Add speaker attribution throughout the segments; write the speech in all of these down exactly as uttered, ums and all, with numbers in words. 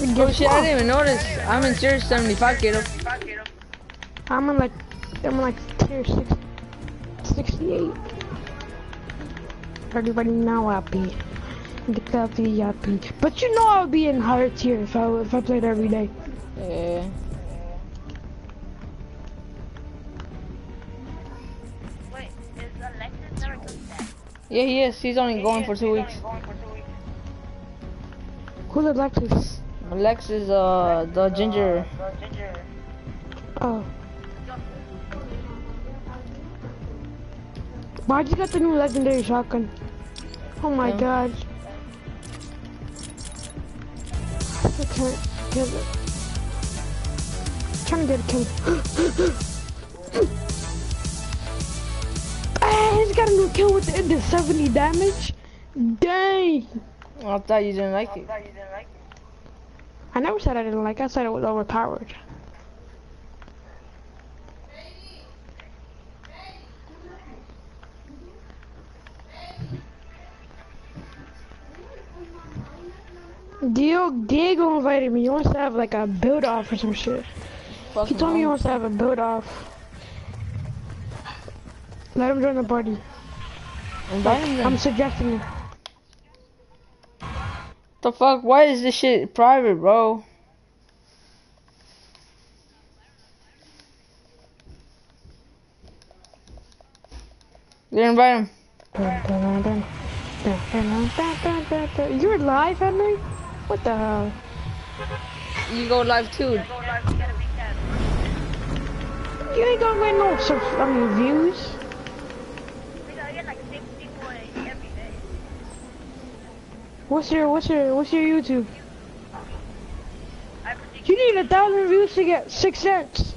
Speaker 1: Oh shit, I didn't even notice. I'm in tier seventy-five, kiddo.
Speaker 2: I'm in like, I'm in like tier six, sixty-eight. Everybody know I'll be the coffee happy. But you know I'll be in higher tier if I if I played every day.
Speaker 1: Yeah.
Speaker 3: Wait, is Alexis never coming back?
Speaker 1: Yeah, he is. He's only going for two weeks.
Speaker 2: Who's Alexis?
Speaker 1: Lex is uh the ginger.
Speaker 2: Oh. Why'd you get the new legendary shotgun? Oh my
Speaker 1: Yeah.
Speaker 2: god. I can't get it. Trying to get a kill. Hey, he's got a new kill with the, the seventy damage. Dang.
Speaker 1: I thought you didn't like it.
Speaker 2: I never said I didn't like it. I said it was overpowered. Diego, Diego invited me. He wants to have like a build off or some shit.
Speaker 1: Fuck
Speaker 2: He told me he
Speaker 1: no.
Speaker 2: wants to have a build off. Let him join the party.
Speaker 1: Invite him then.
Speaker 2: I'm suggesting it.
Speaker 1: The fuck? Why is this shit private, bro? You didn't invite him.
Speaker 2: Dun, dun, dun, dun, dun, dun, dun, dun, dun. You're live, Henry? What the hell?
Speaker 1: You go live too.
Speaker 2: You ain't gonna get no subs I mean, views. What's your what's your what's your YouTube? You need a thousand views to get six cents.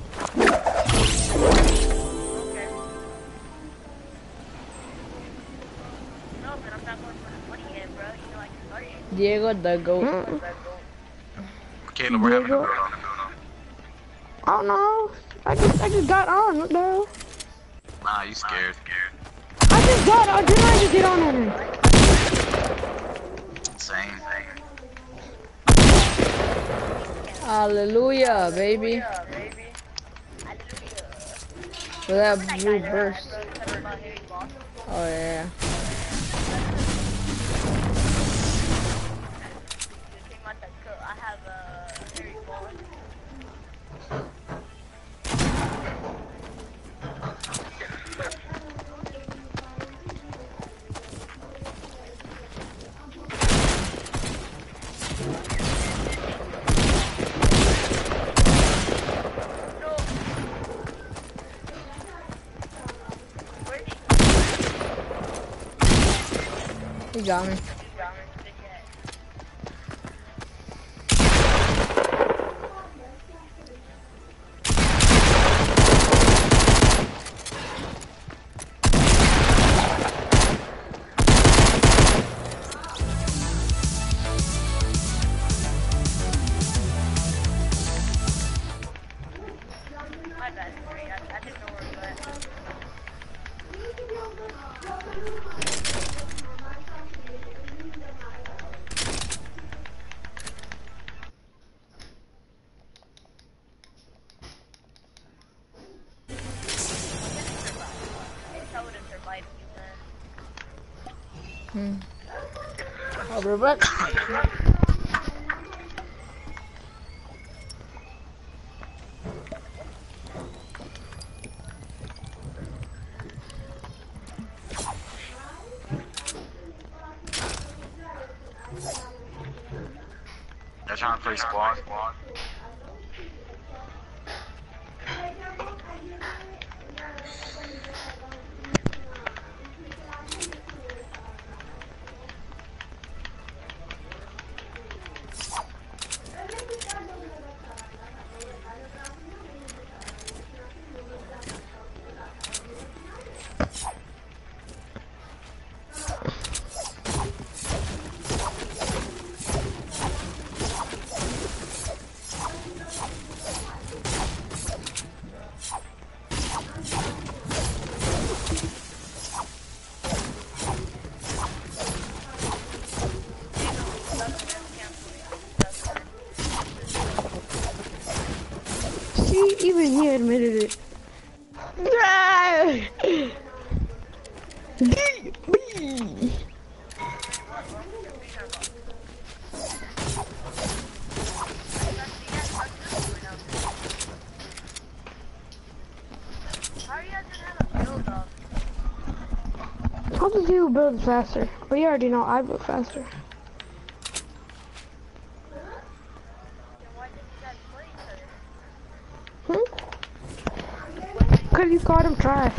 Speaker 1: Diego the goat.
Speaker 2: Mm.
Speaker 4: Caleb, we're having a build on the build on.
Speaker 2: I don't know. I just I just got on. What the hell?
Speaker 4: Nah, you scared.
Speaker 2: I just got on. Didn't I just get on Henry?
Speaker 4: Same.
Speaker 1: Hallelujah, baby. For that blue burst. Oh yeah. He got me. Hmm. I'll be back.
Speaker 4: They're trying to play squad.
Speaker 2: Even he admitted it. How does you build faster? But you already know I build faster. Hmm? Cause you called him trash.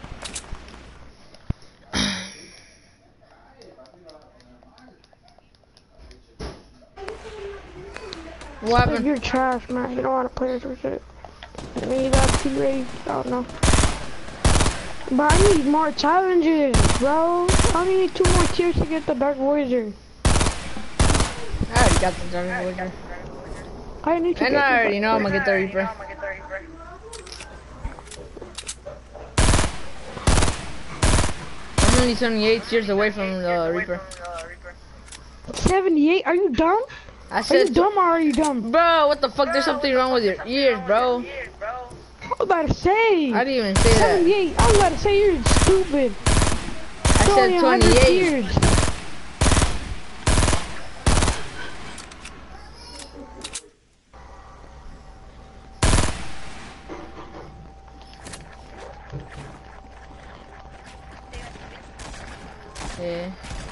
Speaker 1: What happened?
Speaker 2: You're trash, man. You don't want to play this or shit. I mean, you got T rated. I don't know. But I need more challenges, bro. I need two more tiers to get the Dark Voyager.
Speaker 1: I already got the Dark Voyager.
Speaker 2: I need to
Speaker 1: And
Speaker 2: get
Speaker 1: I
Speaker 2: the
Speaker 1: already know I'm
Speaker 2: Dark
Speaker 1: gonna get the Reaper. I'm only seventy-eight years away from the Reaper.
Speaker 2: seventy-eight? Are you dumb?
Speaker 1: I
Speaker 2: Are
Speaker 1: said,
Speaker 2: you dumb or are you dumb?
Speaker 1: bro, what the fuck? There's something wrong with your ears, bro.
Speaker 2: I was about to say.
Speaker 1: I didn't even say that.
Speaker 2: seventy-eight. I was about to say you're stupid.
Speaker 1: I
Speaker 2: It's only
Speaker 1: said
Speaker 2: one hundred
Speaker 1: twenty-eight.
Speaker 2: years.
Speaker 1: Yeah.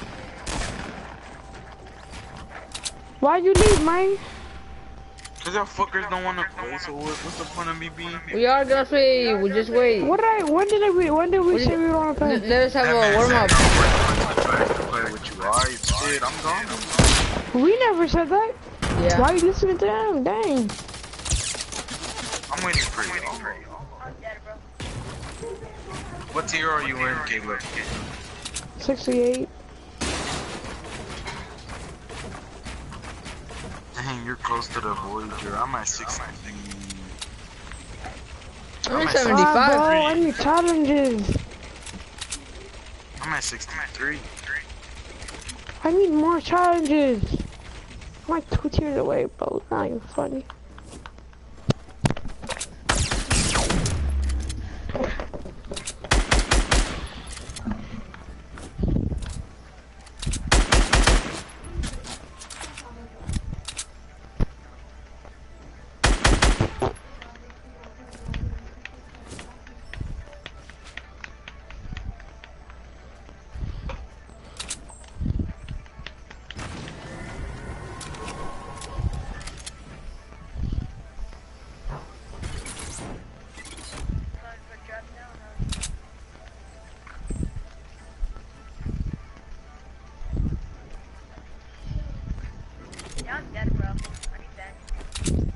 Speaker 2: Why'd you leave, man?
Speaker 4: Cause y'all fuckers don't wanna play, so what, what's the point of me being here?
Speaker 1: We are gonna play. We just wait.
Speaker 2: What did I? When did I? When did we
Speaker 1: What
Speaker 2: say
Speaker 1: did-
Speaker 2: we were on
Speaker 1: Let
Speaker 2: play?
Speaker 1: let us have
Speaker 4: That
Speaker 1: a
Speaker 4: man
Speaker 1: warm
Speaker 4: said
Speaker 1: up.
Speaker 4: I'm ready to play with you, alright? Shit, I'm gone.
Speaker 2: We never said that.
Speaker 1: Yeah.
Speaker 2: Why are you listening to them? Dang.
Speaker 4: I'm waiting for you. What tier are you in, Caleb?
Speaker 2: sixty-eight.
Speaker 4: Dang, you're close to the Voyager. I'm at sixty.
Speaker 1: I'm at
Speaker 4: I'm at
Speaker 2: Ah, bro, I
Speaker 1: seventy-five.
Speaker 2: need challenges.
Speaker 4: I'm at sixty-three.
Speaker 2: I need more challenges. I'm like two tiers away, bro. It's not even funny.
Speaker 3: Yeah, I'm dead, bro. I need that.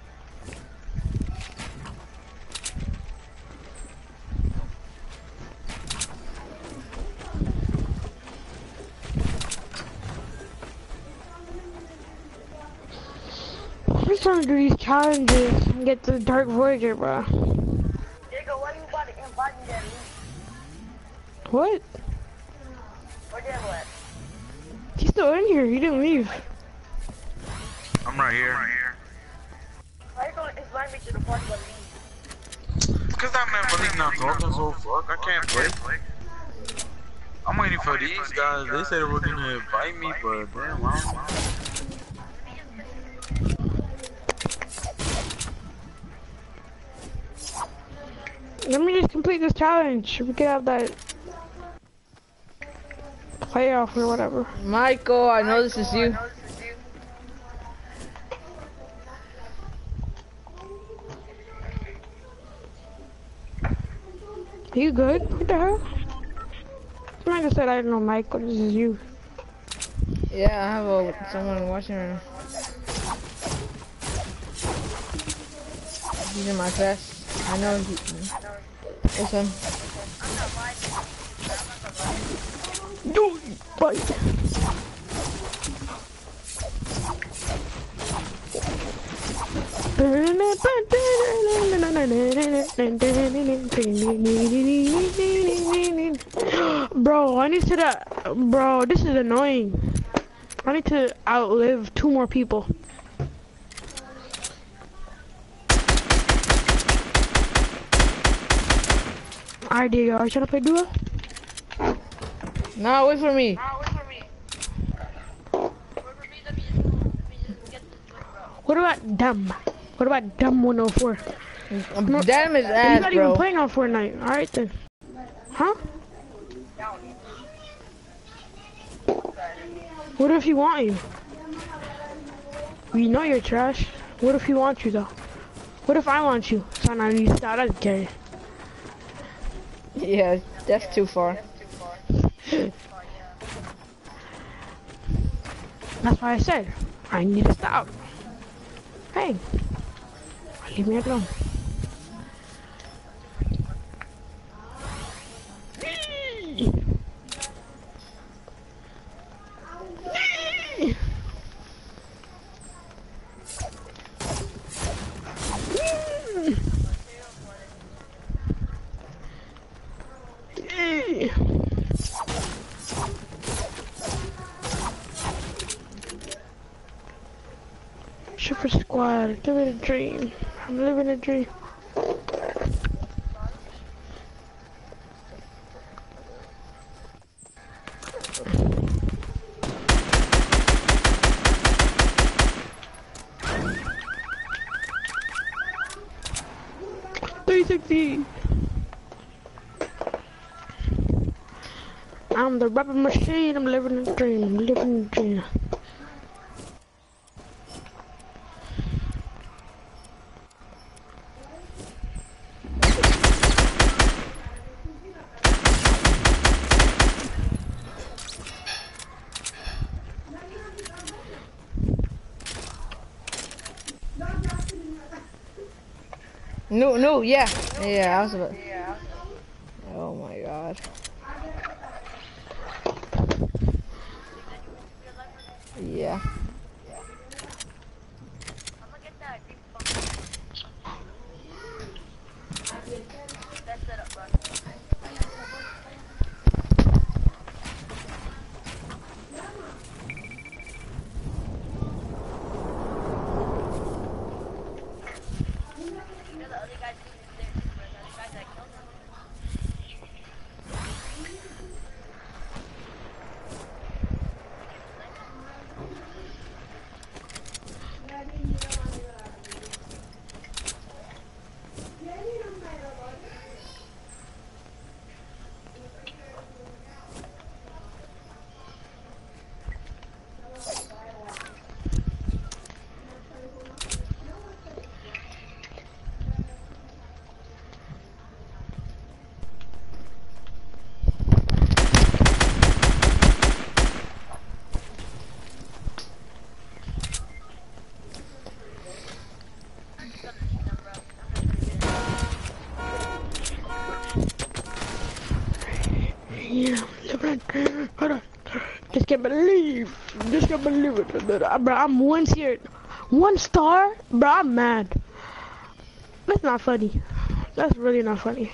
Speaker 2: I'm just trying to do these challenges and get to the Dark Voyager, bro.
Speaker 3: Diego, why you about to invite me that leak?
Speaker 2: What?
Speaker 3: Where Diego at?
Speaker 2: He's still in here. He didn't leave.
Speaker 4: I'm right here.
Speaker 3: Why you gonna invite me to the party but leave?
Speaker 4: Cause that man Malik not talking, so fuck, I can't play. I'm waiting for these guys. They said they were gonna invite me, but damn, I don't know.
Speaker 2: Let me just complete this challenge. We can have that playoff or whatever.
Speaker 1: Michael, I know this is you.
Speaker 2: Are you good? What the hell? Somebody just said I don't know Michael. This is you.
Speaker 1: Yeah, I have a, someone watching right now. He's in my class. I know he, it's him.
Speaker 2: Dude, bite. Bro, I need to that. Bro, this is annoying. I need to outlive two more people. Alright, Diego, are you trying to play duo?
Speaker 1: No, wait for me.
Speaker 3: Ah, wait for me. Wait for me, let me just, let me just get this good, bro.
Speaker 2: What about dumb? What about dumb one oh four?
Speaker 1: Damn his
Speaker 2: You're
Speaker 1: ass,
Speaker 2: not even
Speaker 1: bro.
Speaker 2: playing on Fortnite. Alright then. Huh? What if he want you? We know you're trash. What if he wants you though? What if I want you? So now you start as gay.
Speaker 1: Yeah, that's too far.
Speaker 2: That's why I said I need to stop. Hey, leave me alone. Super Squad, living a dream. I'm living a dream. three sixty. I'm the rubber machine. I'm living a dream. I'm living a dream.
Speaker 1: No, no, yeah. Yeah, I was about. Oh my god. Yeah.
Speaker 3: I'm gonna get that green phone. That's set up, bro. You know the other guy's doing there too, bro. The other guy that killed him.
Speaker 2: Yeah, living a dream. Hold on. Just can't believe. Just can't believe it. Bro, I'm one tier. One star? Bro, I'm mad. That's not funny. That's really not funny.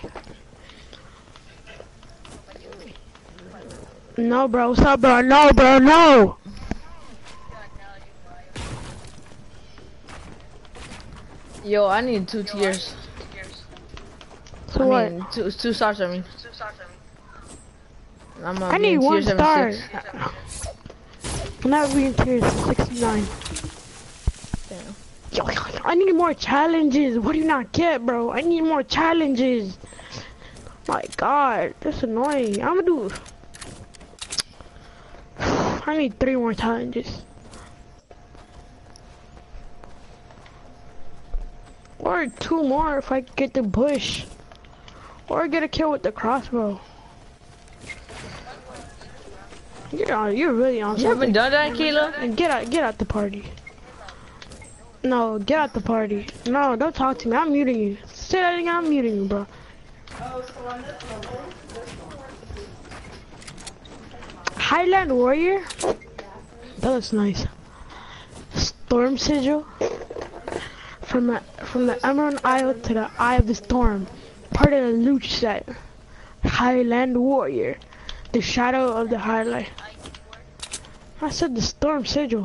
Speaker 2: No, bro. Stop, bro. No, bro. No.
Speaker 1: Yo, I need two tiers.
Speaker 2: So
Speaker 1: I
Speaker 2: what?
Speaker 1: mean, two, two stars, I mean. I'm
Speaker 2: I need one
Speaker 1: tier
Speaker 2: star.
Speaker 1: seventy-six.
Speaker 2: I'm not being tier sixty-nine.
Speaker 1: Damn.
Speaker 2: Yo, I need more challenges. What do you not get, bro? I need more challenges. My God, that's annoying. I'm gonna do. I need three more challenges. Or two more if I get the bush. Or get a kill with the crossbow. You're on, you're really on
Speaker 1: You
Speaker 2: something.
Speaker 1: haven't done that, Kayla?
Speaker 2: Get out, get out the party. No, get out the party. No, don't talk to me. I'm muting you. Say that again, I'm muting you, bro. Highland Warrior? That looks nice. Storm Sigil? From the, from the Emerald Isle to the Eye of the Storm. Part of the loot set. Highland Warrior. The Shadow of the Highlight. I said the Storm Sigil.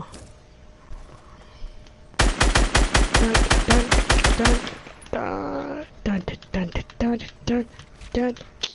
Speaker 2: Dun dun dun dun dun dun dun dun dun dun.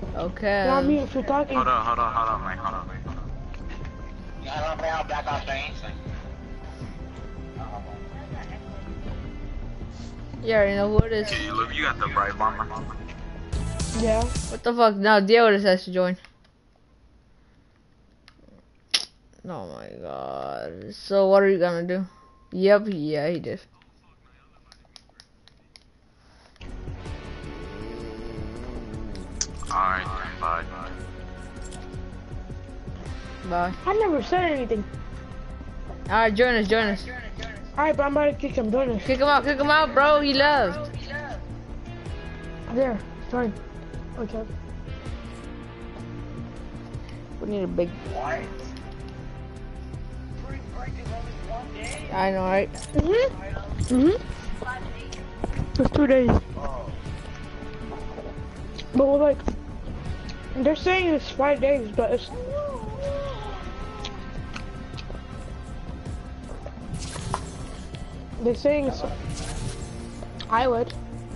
Speaker 1: Okay.
Speaker 2: Not me if you're talking.
Speaker 4: Hold on, hold on, hold on, man. Hold on, man.
Speaker 1: You already know who it is.
Speaker 4: Okay, look, you got the bright bomber.
Speaker 2: Yeah.
Speaker 1: What the fuck? Now Diego just has to join. Oh my god. So what are you gonna do? Yep, yeah, he did.
Speaker 4: Alright, bye.
Speaker 1: Bye.
Speaker 2: I never said anything.
Speaker 1: Alright, join us, join us.
Speaker 2: Alright, but I'm about to kick him. Join us.
Speaker 1: Kick him out, kick him out, bro. He left.
Speaker 2: There. Join. Okay.
Speaker 1: We need a big. I know, right?
Speaker 2: Mhm. Mhm. It's two days. But we're like, they're saying it's five days, but it's. They're saying it's. I would.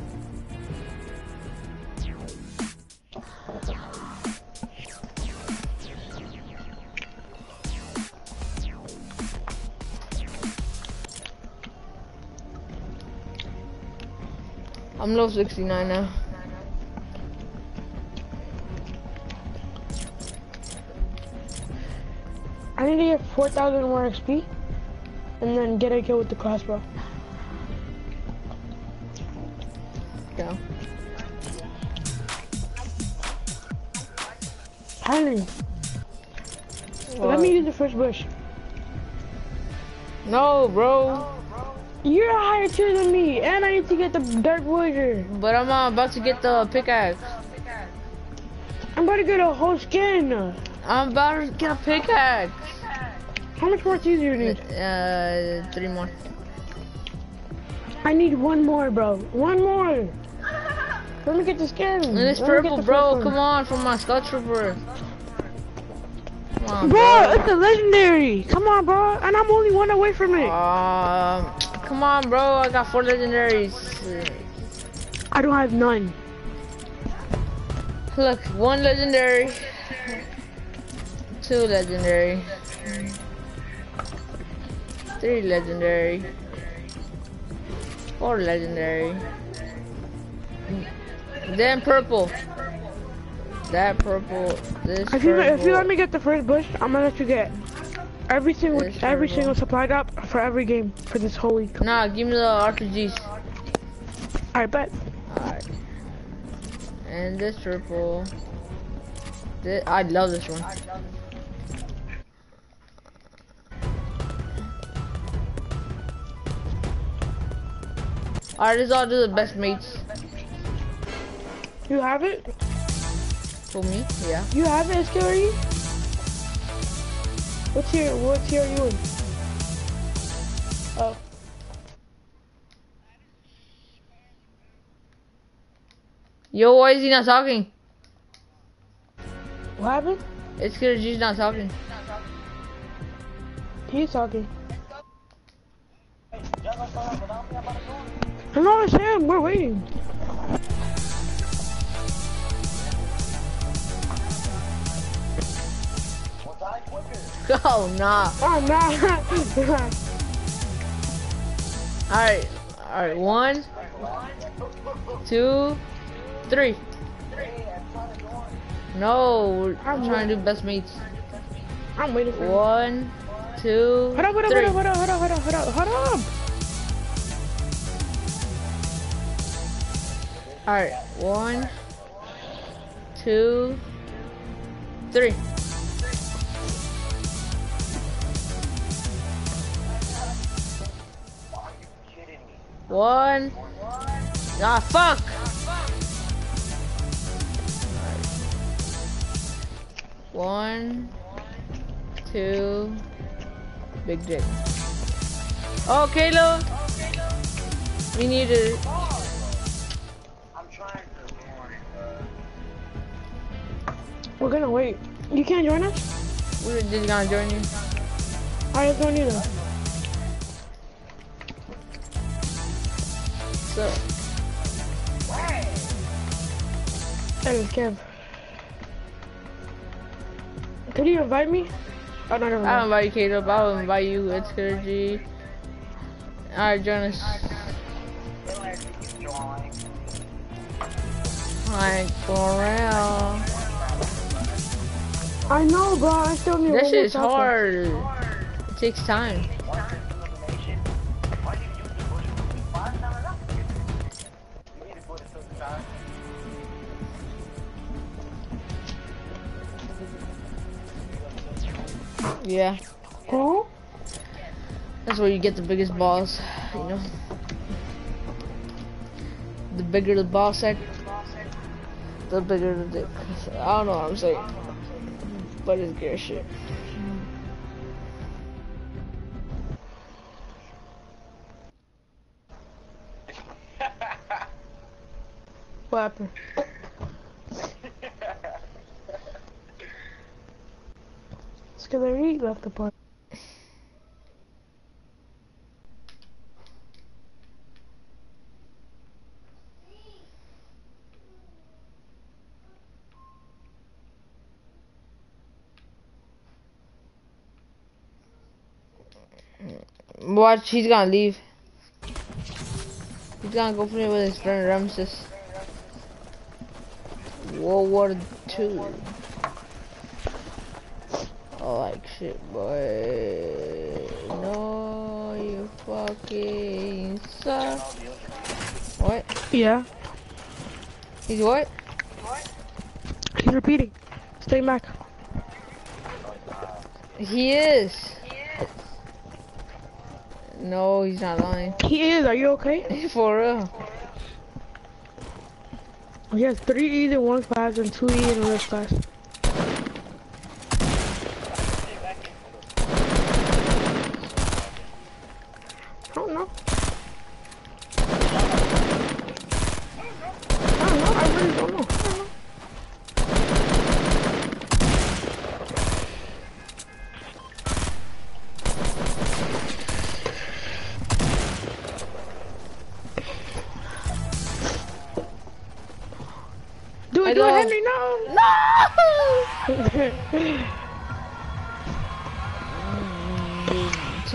Speaker 1: I'm low sixty-nine now.
Speaker 2: I need to get four thousand more X P, and then get a kill with the crossbow.
Speaker 1: Go.
Speaker 2: Henry,
Speaker 1: What?
Speaker 2: let me use the first bush.
Speaker 1: No, bro.
Speaker 2: You're a higher tier than me, and I need to get the Dark Voyager.
Speaker 1: But I'm uh, about to get the pickaxe.
Speaker 2: I'm about to get a whole skin.
Speaker 1: I'm about to get a pickaxe.
Speaker 2: How much more cheese do you need?
Speaker 1: Uh, three more.
Speaker 2: I need one more, bro. One more. Let me get the skin.
Speaker 1: And it's
Speaker 2: Let me get
Speaker 1: purple,
Speaker 2: the
Speaker 1: bro.
Speaker 2: first one.
Speaker 1: Come on, from my Skull Trooper. Come on,
Speaker 2: Bro,
Speaker 1: bro.
Speaker 2: it's a legendary. Come on, bro. And I'm only one away from it.
Speaker 1: Um, come on, bro. I got four legendaries.
Speaker 2: I don't have none.
Speaker 1: Look, one legendary, two legendary, three legendary, four legendary, then purple. That purple, this
Speaker 2: If you,
Speaker 1: purple.
Speaker 2: if you let me get the first bush, I'm gonna let you get every single
Speaker 1: This
Speaker 2: every
Speaker 1: purple.
Speaker 2: single supply drop for every game for this whole week.
Speaker 1: Nah, give me the R P Gs.
Speaker 2: I bet.
Speaker 1: Alright. And this purple. This, I love this one. Alright, let's all do the best mates.
Speaker 2: You have it?
Speaker 1: For me, yeah.
Speaker 2: You have it, Skillery? What's here? What's here are you in? Oh.
Speaker 1: Yo, why is he not talking?
Speaker 2: What happened?
Speaker 1: It's because he's not talking.
Speaker 2: He's talking. I know it's him. We're waiting.
Speaker 1: Oh, nah.
Speaker 2: Oh, nah.
Speaker 1: Alright, alright, one, two, three. No, we're
Speaker 2: I'm
Speaker 1: trying to do best mates.
Speaker 2: I'm waiting for you.
Speaker 1: One, two,
Speaker 2: Hold up, hold up,
Speaker 1: three.
Speaker 2: hold up, hold up, hold up, hold up, hold up, hold up.
Speaker 1: Alright, one, two, three. One. Ah, fuck! One, two, big dick. Oh, Kayla! We need to.
Speaker 2: We're gonna wait. You can't join us?
Speaker 1: We're just gonna join you.
Speaker 2: I just don't either.
Speaker 1: So,
Speaker 2: Hey, Kev. Could you invite me? Oh, no, never mind.
Speaker 1: I'll invite you, Caleb. I'll invite you. It's good, G. Alright, join us. Alright, go around.
Speaker 2: I know, bro. I still need.
Speaker 1: This
Speaker 2: one more
Speaker 1: shit's
Speaker 2: shotgun.
Speaker 1: hard. It takes time. Yeah.
Speaker 2: Oh?
Speaker 1: That's where you get the biggest balls, you know. The bigger the ball sack, the bigger the dick. I don't know what I'm saying, but it's gear shit.
Speaker 2: What happened? It's because I eat left the part.
Speaker 1: Watch, he's gonna leave. He's gonna go play with his friend Ramses. World War Two. Oh, like shit, boy. No, you fucking suck. What?
Speaker 2: Yeah.
Speaker 1: He's what?
Speaker 2: He's repeating. Stay back.
Speaker 1: He is. No, he's not lying.
Speaker 2: He is. Are you okay?
Speaker 1: For real.
Speaker 2: He has three E's in one class and two E's in another class. I don't know. I don't know. I really don't know. I don't know. Do
Speaker 1: I
Speaker 2: it, do it,
Speaker 1: know.
Speaker 2: Henry, no! No!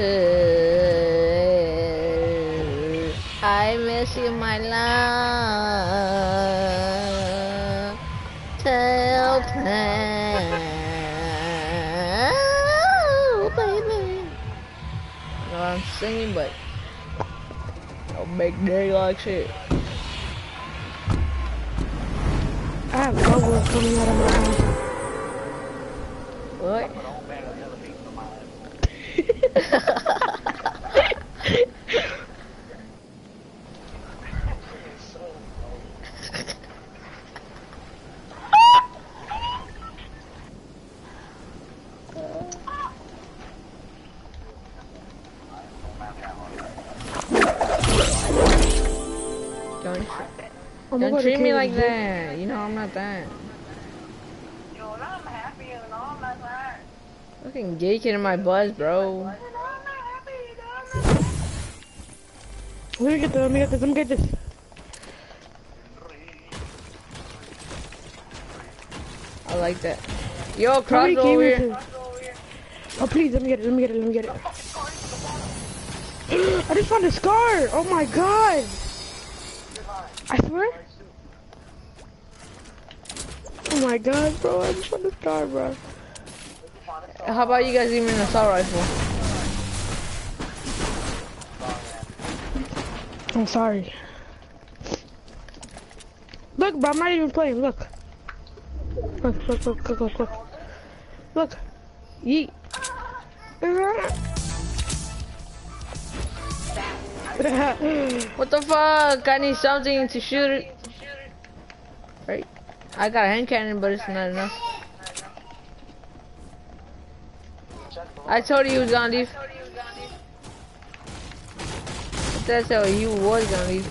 Speaker 1: Tilted. I miss you, my love. Tilted. Oh, baby. I know I'm singing, but I'll make day like shit.
Speaker 2: I have bubbles coming out of my eyes.
Speaker 1: What? Don't,
Speaker 2: Oh my
Speaker 1: don't
Speaker 2: God,
Speaker 1: treat
Speaker 2: the
Speaker 1: me
Speaker 2: kid
Speaker 1: like
Speaker 2: is
Speaker 1: that. You know I'm not that.
Speaker 3: Yo, I'm happy and all my life.
Speaker 1: Fucking gay kid in my buzz, bro.
Speaker 3: I'm not happy, you know, I'm not happy.
Speaker 2: Let me get this, let me get this, let me get this.
Speaker 1: I like that. Yo, cross
Speaker 2: Somebody gave
Speaker 1: over
Speaker 2: me
Speaker 1: here.
Speaker 2: this. Oh please, let me get it, let me get it, let me get it. I just found a scar! Oh my god! I swear? Oh my god, bro, I just found a scar, bro.
Speaker 1: How about you guys give me an assault rifle?
Speaker 2: I'm sorry. Look, bro, I'm not even playing, look. Look, look, look, look, look, look. Look. Yeet.
Speaker 1: What the fuck? I need something to shoot it. Right. I got a hand cannon, but it's not enough. I told you he was gonna leave. That's how he was gonna leave.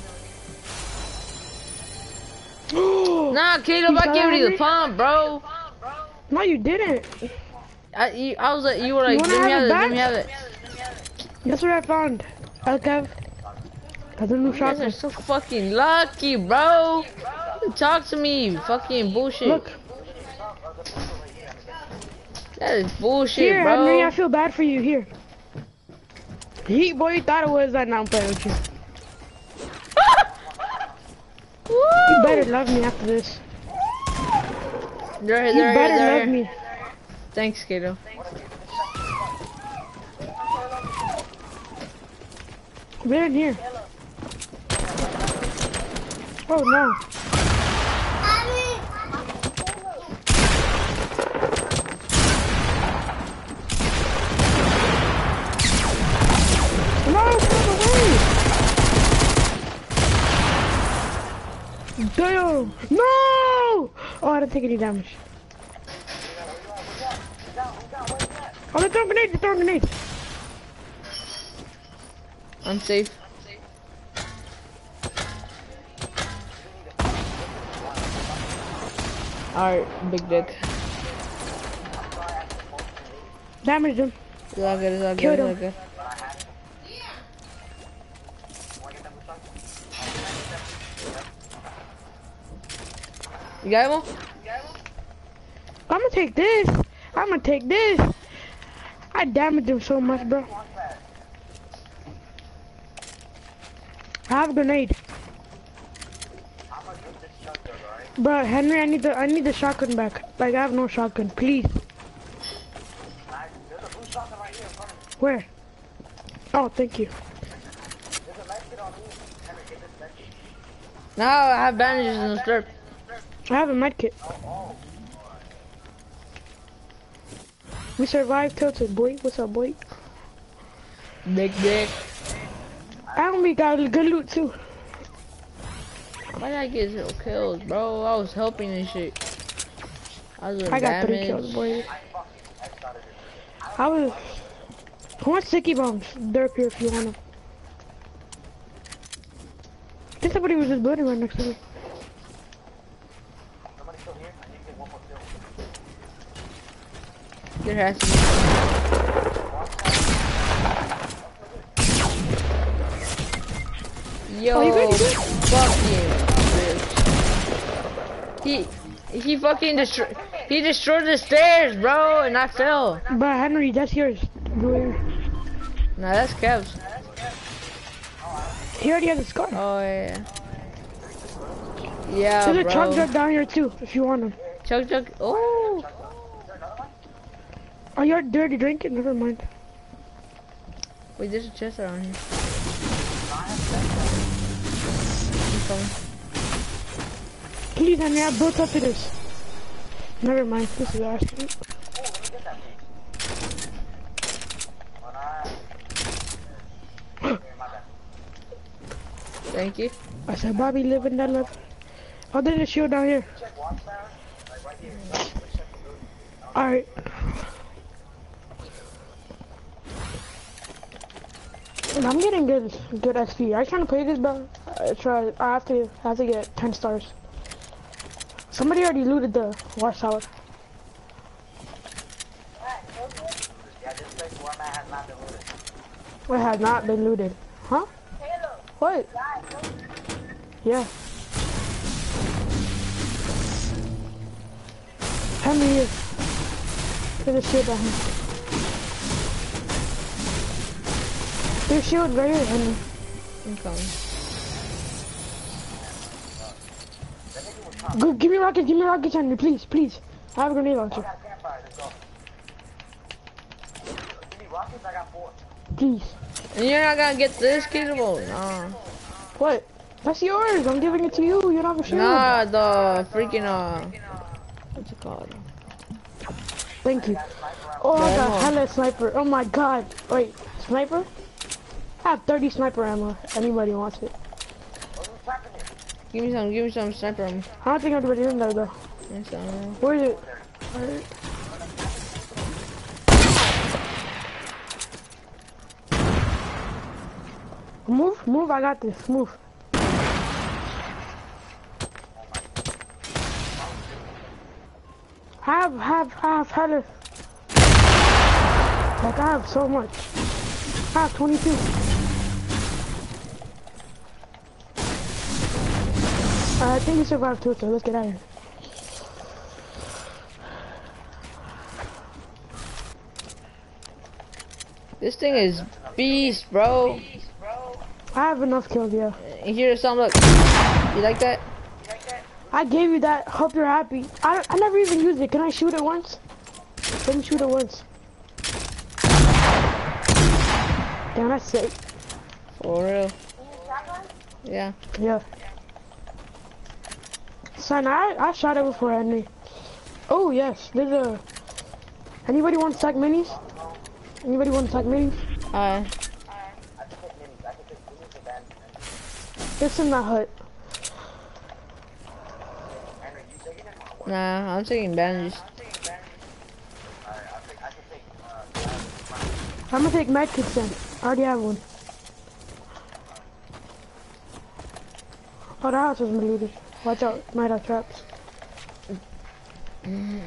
Speaker 1: Nah, Caleb, I gave you the pump, bro.
Speaker 2: No, you didn't.
Speaker 1: I, you, I was like, you were like,
Speaker 2: You
Speaker 1: let
Speaker 2: wanna
Speaker 1: me have
Speaker 2: have
Speaker 1: it,
Speaker 2: it
Speaker 1: let me
Speaker 2: back?
Speaker 1: have it.
Speaker 2: Guess what I found? Elkev. That's a new
Speaker 1: You guys
Speaker 2: shotgun.
Speaker 1: are so fucking lucky, bro. Talk to me, fucking bullshit.
Speaker 2: Look.
Speaker 1: That is bullshit,
Speaker 2: Here,
Speaker 1: bro.
Speaker 2: Henry, I feel bad for you. Here. He, boy, you thought it was that. Now I'm playing with you. You better love me after this.
Speaker 1: They're,
Speaker 2: You
Speaker 1: they're,
Speaker 2: better
Speaker 1: they're,
Speaker 2: love me.
Speaker 1: Thanks, Kato.
Speaker 2: We're in here. Oh no. No, come away! Damn! No! Oh, I didn't take any damage. Oh, they're throwing grenades! They're throwing grenades!
Speaker 1: I'm safe. Alright, big dick.
Speaker 2: Damaged him.
Speaker 1: It's all good, it's all good,
Speaker 2: Killed
Speaker 1: it's all
Speaker 2: him.
Speaker 1: good. You got him?
Speaker 2: I'm gonna take this. I'm gonna take this. I damaged him so much, bro. I have a grenade. Bro, Henry, I need the I need the shotgun back. Like I have no shotgun, please. Where? Oh, thank you.
Speaker 1: No, I have bandages in the slurp.
Speaker 2: I have a medkit. We survived Tilted, boy. What's up, boy?
Speaker 1: Big dick.
Speaker 2: I only got good loot too.
Speaker 1: Why did I get zero kills, bro? I was helping and shit. I was doing
Speaker 2: I got three
Speaker 1: damage.
Speaker 2: kills, boy. I was. Who wants sticky bombs? They're up here if you want them. I think somebody was just building right next to me.
Speaker 1: There has to be. Yo,
Speaker 2: Oh, you good, you good?
Speaker 1: fuck you, bitch. He, he fucking destroyed, he destroyed the stairs, bro, and I fell.
Speaker 2: But Henry, that's yours. Boy.
Speaker 1: Nah, that's Kev's.
Speaker 2: He already has a scar.
Speaker 1: Oh, yeah. Yeah,
Speaker 2: There's
Speaker 1: bro.
Speaker 2: a chug jug down here too, if you want them.
Speaker 1: Chug jug, oh.
Speaker 2: Oh, you're dirty drinking? Never mind.
Speaker 1: Wait, there's a chest around here. I'm coming.
Speaker 2: Please, Henry, I built up to this. Never mind, this is awesome.
Speaker 1: Thank you.
Speaker 2: I said, Bobby, living that life. Oh, there's a shield down here. Alright. I'm getting good, good X P. I trying to play this, but I try. I have to, I have to get ten stars. Somebody already looted the watchtower. It has not been looted. Huh? What? Yeah. Henry is. There's a shield down here. There's a shield right here, Henry.
Speaker 1: I'm coming.
Speaker 2: Go, give me rockets, give me rockets, Henry, please, please. I have a grenade launcher. Please.
Speaker 1: And you're not gonna get this, kiddo? Nah.
Speaker 2: What? That's yours. I'm giving it to you. You don't have a shield.
Speaker 1: Nah, the freaking, uh, what's it called?
Speaker 2: Thank you. Oh, I
Speaker 1: Yeah,
Speaker 2: got
Speaker 1: I know.
Speaker 2: hella sniper. Oh my god. Wait, sniper? I have thirty sniper ammo. Anybody wants it.
Speaker 1: Give me some, give me some sniper ammo.
Speaker 2: I don't think anybody's in there though.
Speaker 1: Yes, uh,
Speaker 2: Where is it? Alright. Move, move, I got this. Move. Have, have, have, hella. Like, I have so much. I have twenty-two. Uh, I think we survived too, so let's get out of here.
Speaker 1: This thing is beast, bro.
Speaker 2: I have enough kills, yeah.
Speaker 1: You hear the sound? Look. You like that?
Speaker 2: I gave you that. Hope you're happy. I I never even used it. Can I shoot it once? Let me shoot it once. Damn, that's sick.
Speaker 1: For real. Yeah.
Speaker 2: Yeah. Son, I I shot it before Henry. Oh yes, there's a. Anybody want to stack minis? Anybody want to stack minis?
Speaker 1: Uh.
Speaker 2: It's in that hut.
Speaker 1: Nah, I'm taking bandages.
Speaker 2: I'm gonna take medkits then. I already have one. Oh, the house was looted. Watch out, might have traps.
Speaker 1: Mm.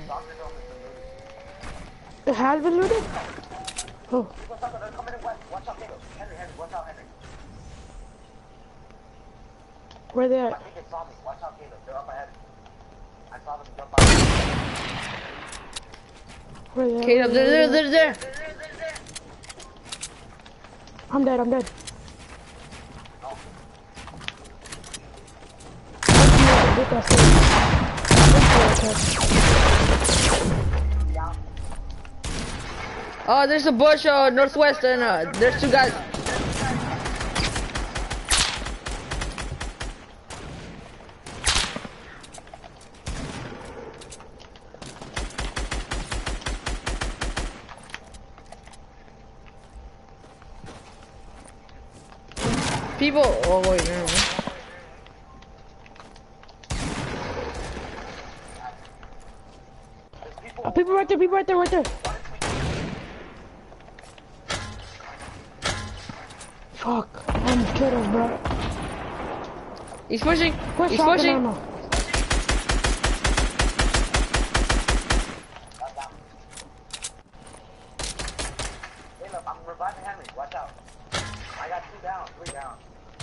Speaker 2: It has been looted? Oh. Where they at? Where they at?
Speaker 1: Caleb, there, there, there, there.
Speaker 2: I'm dead, I'm dead.
Speaker 1: Oh, there's a bush uh, northwest, and uh, there's two guys. People. Oh wait, never mind.
Speaker 2: Oh, people right there, people right there, right there. Fuck, I'm kidding, bro.
Speaker 1: He's pushing.
Speaker 2: Push
Speaker 1: He's
Speaker 2: shotgun
Speaker 1: pushing.
Speaker 2: ammo.
Speaker 3: I'm reviving Henry. Watch out. I got two down, three down.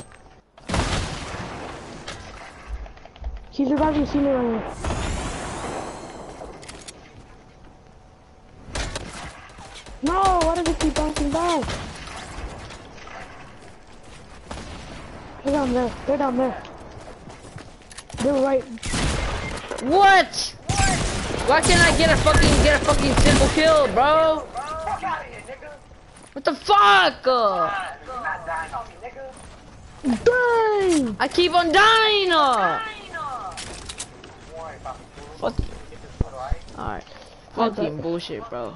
Speaker 2: He's reviving Senior right here. No, why does it keep bouncing back? They're down there. They're down there. They're right.
Speaker 1: What? Why can't I get a fucking get a fucking simple kill, bro?
Speaker 3: Fuck out of here, nigga.
Speaker 1: What the fuck? Uh,
Speaker 3: You're not dying on me, nigga.
Speaker 2: Dang!
Speaker 1: I keep on dying. Uh.
Speaker 3: Don't worry about me, dude.
Speaker 1: Fuck.
Speaker 3: Get this photo, alright?
Speaker 1: Alright. Fucking bullshit, bro.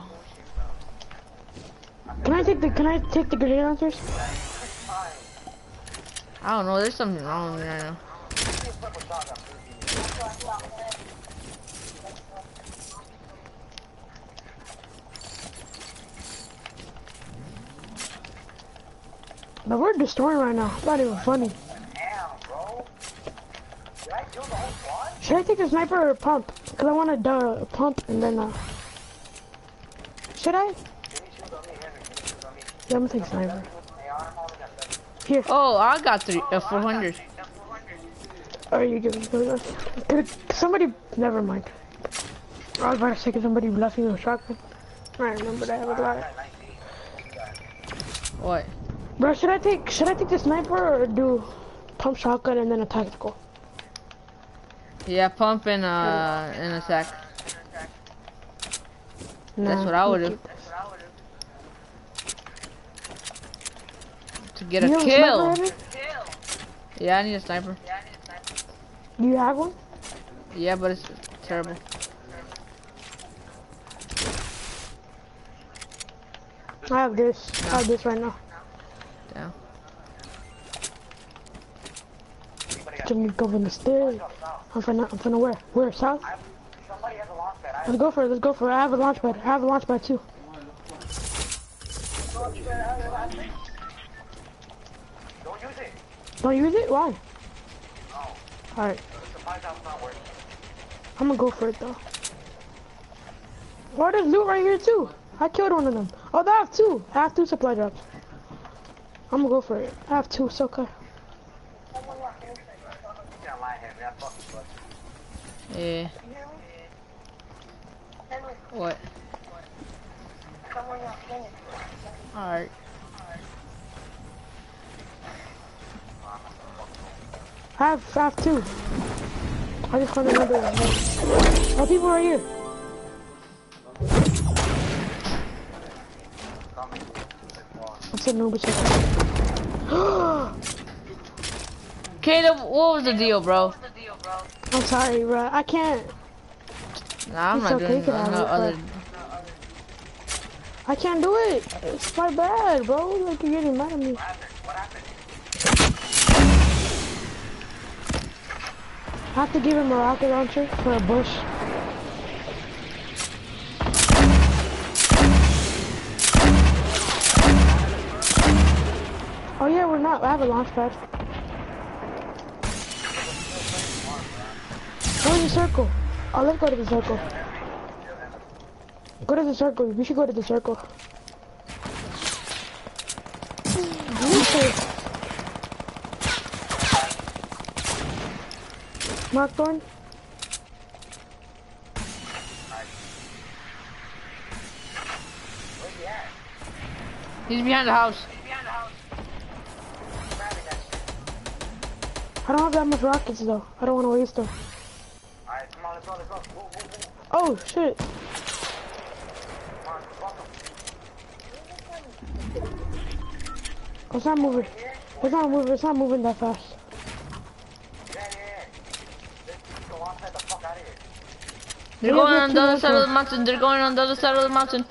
Speaker 2: Can I take the Can I take the grenade launchers?
Speaker 1: I don't know. There's something wrong with me right now.
Speaker 2: But we're destroying right now. It's not even funny.
Speaker 3: Damn, bro. Did I kill the whole squad?
Speaker 2: Should I take the sniper or pump? Cause I want to uh, pump and then uh. Should I?
Speaker 3: Give me shield on me, Henry. Give me shield on me.
Speaker 2: Yeah, I'm gonna take sniper.
Speaker 3: A R, I'm only got seven.
Speaker 2: Here.
Speaker 1: Oh, I got three, uh, four hundred.
Speaker 2: Oh, you give me those. Could somebody? Never mind. I was about to say, could somebody bless me with a shotgun? I remember that. I was like,
Speaker 1: What?
Speaker 2: bro, should I take? Should I take the sniper or do pump shotgun and then a tactical?
Speaker 1: Yeah, pump and uh, and attack. That's
Speaker 2: Nah,
Speaker 1: what I would
Speaker 2: you
Speaker 1: do.
Speaker 2: keep this.
Speaker 1: To get a
Speaker 2: You have
Speaker 1: kill.
Speaker 2: sniper,
Speaker 1: Yeah, I need a sniper.
Speaker 2: do you have one?
Speaker 1: Yeah, but it's terrible.
Speaker 2: I have this. I have this right now.
Speaker 1: Damn.
Speaker 2: Can you go in the stairs? I'm finna, I'm finna where? Where? South?
Speaker 3: Somebody has a launch pad. I
Speaker 2: Let's go for it. Let's go for it. I have a launch pad. I have a launch pad too.
Speaker 3: Don't use it.
Speaker 2: Don't use it? Why?
Speaker 3: No.
Speaker 2: Alright.
Speaker 3: The supply drop's not working.
Speaker 2: I'm gonna go for it though. Oh, there's loot right here too. I killed one of them. Oh, they have two. I have two supply drops. I'm gonna go for it. I have two, so okay.
Speaker 3: You can't lie, Henry. I fucking fuck.
Speaker 1: Yeah. What? Alright.
Speaker 2: I have, I have two. I just found another one. Oh, people are here. I said no, but
Speaker 1: Caleb, what was the deal, bro?
Speaker 2: I'm sorry, bro. I can't.
Speaker 1: Nah, I'm
Speaker 2: It's
Speaker 1: not
Speaker 2: okay,
Speaker 1: doing
Speaker 2: can
Speaker 1: no
Speaker 2: I have
Speaker 1: other.
Speaker 2: it, I can't do it. It's my bad, bro. Like you're getting mad at me. I have to give him a rocket launcher for a bush. Oh yeah, we're not. I have a launch pad. Go to the circle. Oh, let's go to the circle. Go to the circle. We should go to the circle. Mark Thorn.
Speaker 1: He's behind the house.
Speaker 2: I don't have that much rockets though. I don't want to waste them.
Speaker 3: Alright, come on, let's go, let's go. Move, move, move.
Speaker 2: Oh shit.
Speaker 3: Come on, fuck 'em.
Speaker 2: It's not moving. It's not moving. It's not moving that fast.
Speaker 3: Yeah, yeah, yeah. Let's go outside the fuck out of here.
Speaker 1: They're
Speaker 2: Yeah,
Speaker 1: going
Speaker 2: they're
Speaker 1: on
Speaker 2: too
Speaker 1: the other
Speaker 2: low
Speaker 1: side
Speaker 2: for-
Speaker 1: of the mountain. They're going on the other side of the mountain.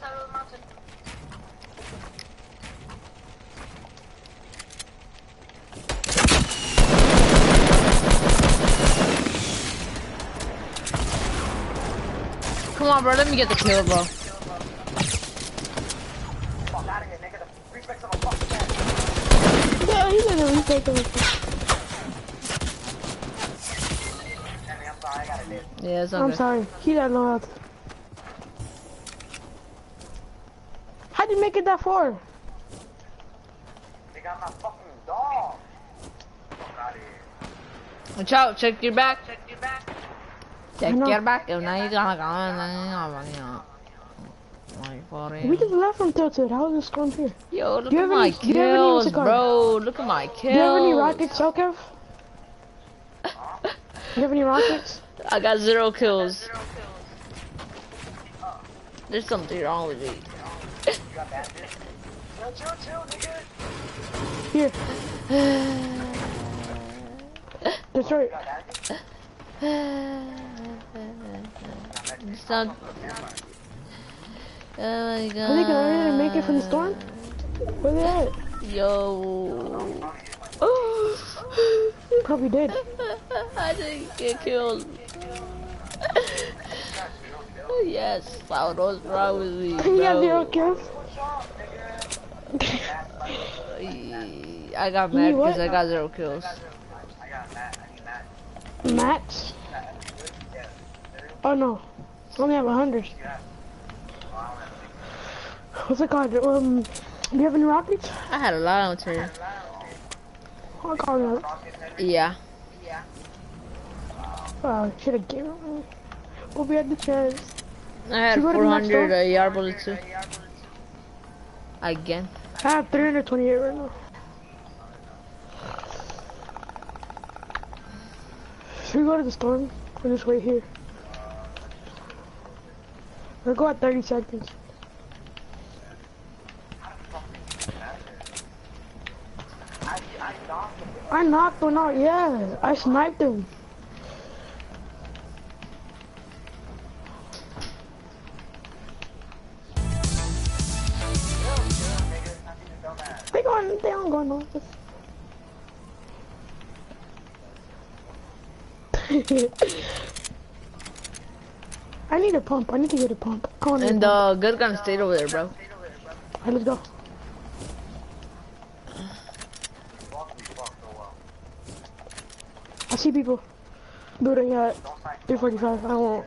Speaker 1: Come on, bro. Let me get the kill, bro.
Speaker 3: Fuck out of here, nigga. The reflex of a fucking man.
Speaker 2: Yeah, he's gonna retake them.
Speaker 3: Henry, I'm sorry, I got it, dude.
Speaker 1: Yeah, it's
Speaker 2: I'm
Speaker 1: okay.
Speaker 2: sorry. He got no health. How'd you make it that far?
Speaker 3: They got my fucking dog. Fuck out of here.
Speaker 1: Watch out. Check your back. Check your back. Check
Speaker 2: know.
Speaker 1: your back. If not, you're gonna go on. Like, for
Speaker 2: We
Speaker 1: real.
Speaker 2: just left from Tilted. How is this going here?
Speaker 1: Yo, look
Speaker 2: Do you
Speaker 1: at
Speaker 2: have
Speaker 1: my
Speaker 2: any- do you have any- what's
Speaker 1: kills,
Speaker 2: it called?
Speaker 1: bro. Look at my kills.
Speaker 2: Do you have any rockets, Sokev? Do you have any rockets?
Speaker 1: I got zero kills. There's something wrong with me.
Speaker 3: You got bandages? Chill, chill, chill, nigga.
Speaker 2: Here. That's right.
Speaker 3: You got bandages?
Speaker 1: It's not... Oh my god.
Speaker 2: Are they gonna make it from the storm? Where they at?
Speaker 1: Yo.
Speaker 2: Probably did.
Speaker 1: I didn't get killed. Yes, I was wrong with me,
Speaker 2: You have zero
Speaker 1: bro.
Speaker 2: kills?
Speaker 1: I got
Speaker 2: You
Speaker 1: mad
Speaker 2: need what?
Speaker 1: because I got zero kills.
Speaker 3: I got Matt. I need Matt.
Speaker 2: Mats? Oh no. I only have a hundred. What's it called? Um, do you have any rockets?
Speaker 1: I had a lot on turn.
Speaker 2: I'll call it.
Speaker 1: Yeah.
Speaker 2: Oh, should have given me. But we had the chance.
Speaker 1: I had
Speaker 2: You go to the
Speaker 1: four
Speaker 2: next
Speaker 1: hundred
Speaker 2: door?
Speaker 1: uh, yard bullets too. Again.
Speaker 2: I have three hundred twenty-eight right now. Should we go to the storm? Or just wait here? Or go at thirty seconds. I knocked one out, yeah. I sniped him. They going, they don't go no. I need a pump. I need to get a pump. I want
Speaker 1: And
Speaker 2: a
Speaker 1: the
Speaker 2: pump.
Speaker 1: good gun stayed over there, bro.
Speaker 2: Alright, let's go. I see people building at three forty-five. I won't.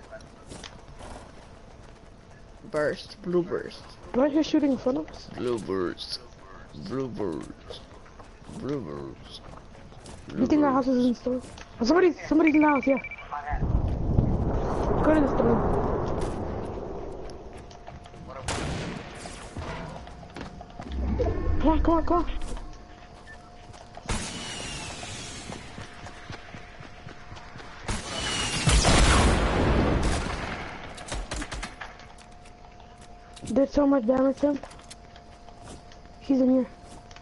Speaker 1: Burst. Blue burst.
Speaker 2: Do I hear shooting in front of us?
Speaker 1: Blue burst. Blue burst. Blue burst.
Speaker 2: You think that house is in the storm? Oh, somebody, somebody's in the house, yeah. Go to the storm. Come on, come on. Did so much damage to him. He's in here.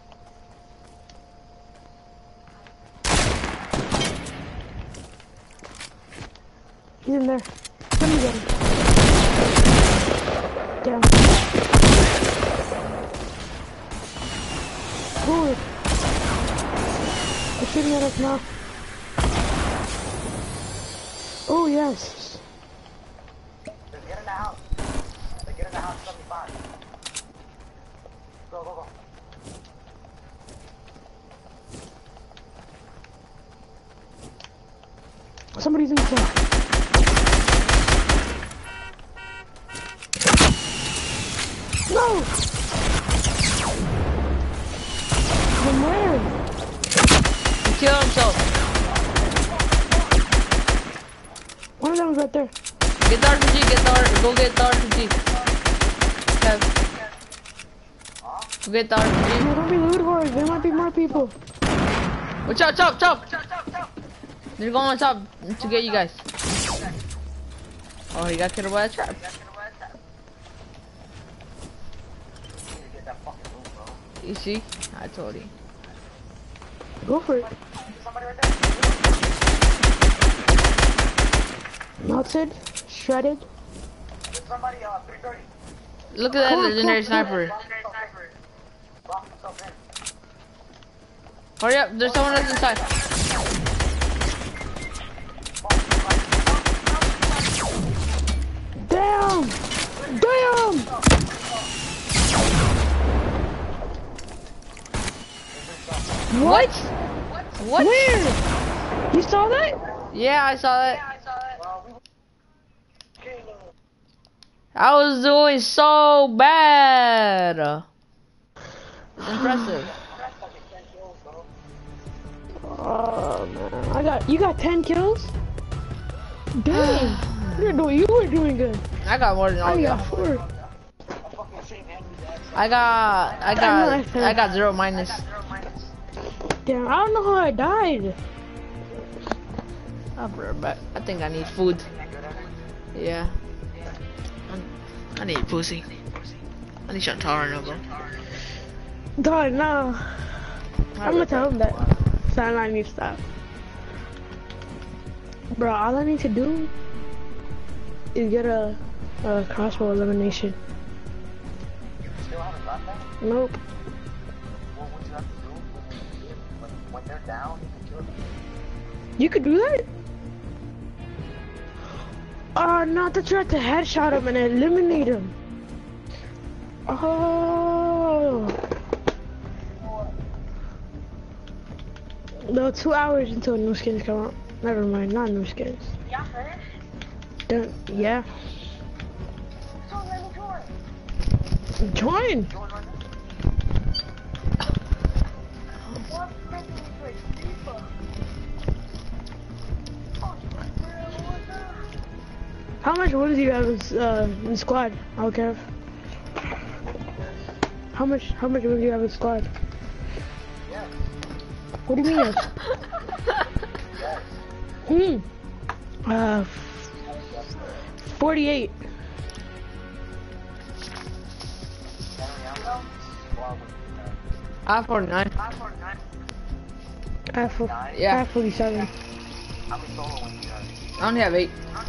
Speaker 2: He's in there. Let me get him. Down. Ooh. They're shooting at us now. Oh, yes.
Speaker 3: Get in the house. Get in the house, seventy-five. Go, go, go.
Speaker 2: Somebody's inside. No! From where?
Speaker 1: He killed himself.
Speaker 2: One of them was right there.
Speaker 1: Get the R P G, get the R go get the R P G. Kev. Go get the R P G.
Speaker 2: No, don't be loot whores. There might be more people.
Speaker 1: Watch out, chop, chop! They're going on top to get you guys. Oh, he got killed by a trap. You see? I told you.
Speaker 2: Go for it. Melted, shredded.
Speaker 3: Somebody, uh, three thirty.
Speaker 1: Look at that legendary sniper. Hurry up, there's someone else inside.
Speaker 2: Damn! Damn! What?
Speaker 1: What?
Speaker 2: Where? You saw that?
Speaker 1: Yeah, I saw it. I was doing so bad. It's impressive.
Speaker 2: Oh man, I got you got ten kills. Dang, you're doing you were doing good.
Speaker 1: I got more than all
Speaker 2: I
Speaker 1: of
Speaker 2: got
Speaker 1: y'all.
Speaker 2: four.
Speaker 1: I got, I got, I got zero minus.
Speaker 2: Damn, I don't know how I died.
Speaker 1: I'll be right back. I think I need food. Yeah. I need pussy. I need Shantara now, bro.
Speaker 2: Dog, no. I'm gonna tell him that. So I need to stop. Bro, all I need to do is get a, a crossbow elimination.
Speaker 3: You still haven't got that?
Speaker 2: Nope.
Speaker 3: What would you have to do when, when they're down? You can kill them.
Speaker 2: You could do that? Oh, no, I thought you had to headshot him and eliminate him. Oh. No, two hours until new skins come out. Never mind, not new skins.
Speaker 3: Yeah, man.
Speaker 2: Don't, yeah.
Speaker 3: So let me join.
Speaker 2: Join.
Speaker 3: Join right now. What's making me play FIFA? Oh, what's up?
Speaker 2: How much wood do you have in, uh, in squad? Okay. How much? How much wood do you have in squad?
Speaker 3: Yes.
Speaker 2: What do you mean? Yes?
Speaker 3: Yes.
Speaker 2: Hmm. Uh, forty-eight.
Speaker 1: I have forty-nine.
Speaker 2: I have, fo
Speaker 1: Yeah.
Speaker 2: I have forty-seven.
Speaker 3: How many solo wins you have?
Speaker 1: I only have eight.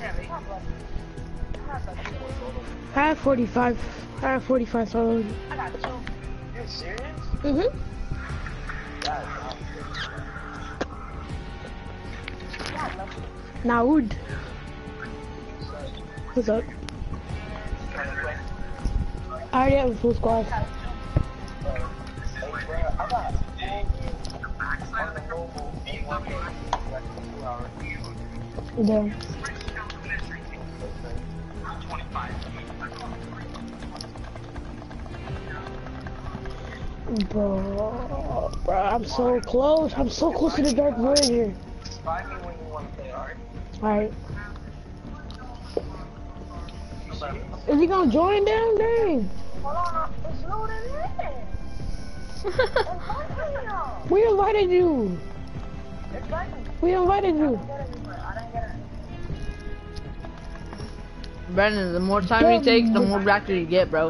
Speaker 2: I have forty-five. I have forty-five solo.
Speaker 3: I got two. You're serious?
Speaker 2: Mhm.
Speaker 3: Guys,
Speaker 2: Naoud. What's up? I already have a full squad. Yeah. Bro, bro, I'm so close. I'm so close to the dark void here.
Speaker 3: Find me when you want to play, alright?
Speaker 2: Alright. Is he gonna join down? Dang.
Speaker 3: Hold on, it's loading in.
Speaker 2: We invited you. We invited you.
Speaker 1: Brandon, the more time you take, the more blacker you get, bro.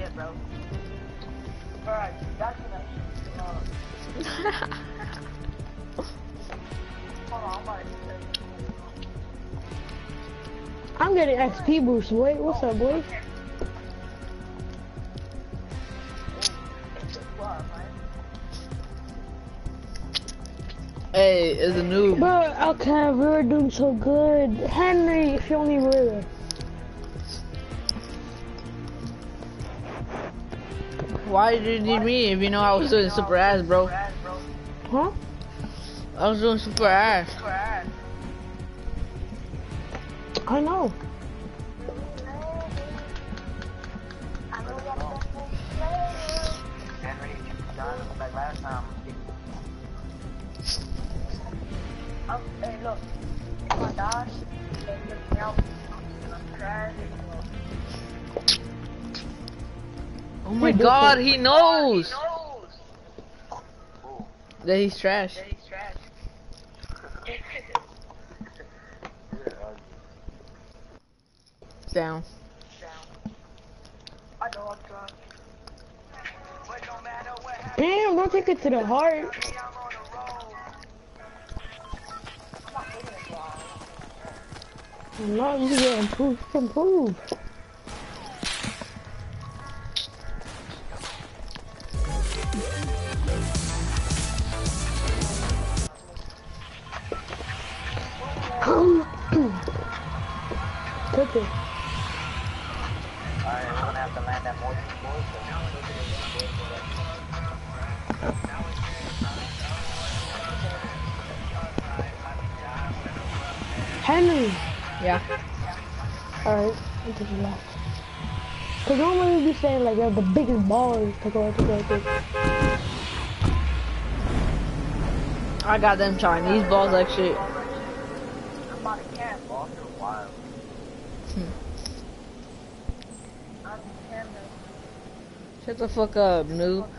Speaker 2: I'm getting X P boost, boy. What's up, boy?
Speaker 1: Hey, it's a noob.
Speaker 2: Bro, okay, we were doing so good. Henry, if you only were there.
Speaker 1: Why did you need me if you know I was doing super ass, bro?
Speaker 2: Huh?
Speaker 1: I was doing super ass.
Speaker 2: I know.
Speaker 3: Henry, done like last time. Um, hey, look. My gosh.
Speaker 1: Oh my god, he knows that he's trash. Down.
Speaker 2: Damn, don't take it to the heart. No, you can get improved, improve. Take it.
Speaker 3: Alright, we're gonna have to land that more
Speaker 2: Henry.
Speaker 1: Yeah.
Speaker 2: Alright, I'll take you left. Cause normally we be saying like you're the biggest ballers to go to go to.
Speaker 1: I got them Chinese balls like shit. Shut the fuck up, noob.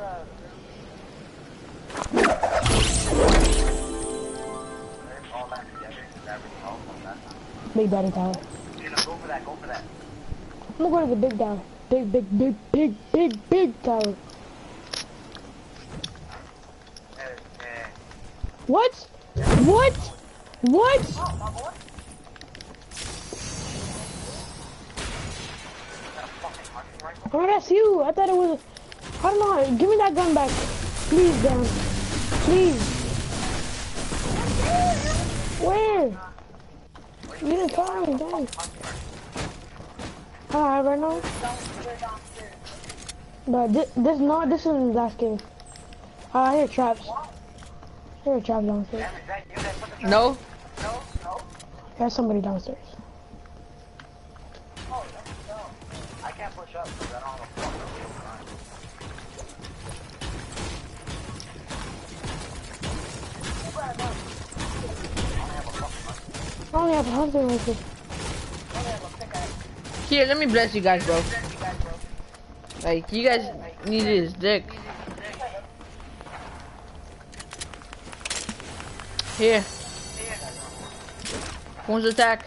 Speaker 2: Big daddy tower.
Speaker 3: Go for that, go for that.
Speaker 2: I'm gonna go to the big tower. Big, big, big, big, big, big tower. What? What? What? Oh, that's you. I thought it was. I don't know. Give me that gun back. Please, Dan. Please. Where? You didn't tell me, Dan. Alright, right now. But this, this, no, this isn't the last game. Uh, I hear traps. I hear traps downstairs.
Speaker 1: No?
Speaker 2: There's somebody downstairs.
Speaker 3: I can't push up because I don't have a fucking wheel behind.
Speaker 2: I only have a hunting rifle.
Speaker 1: Here, let me bless you guys, bro. Like, you guys need his dick. Here. One's attack.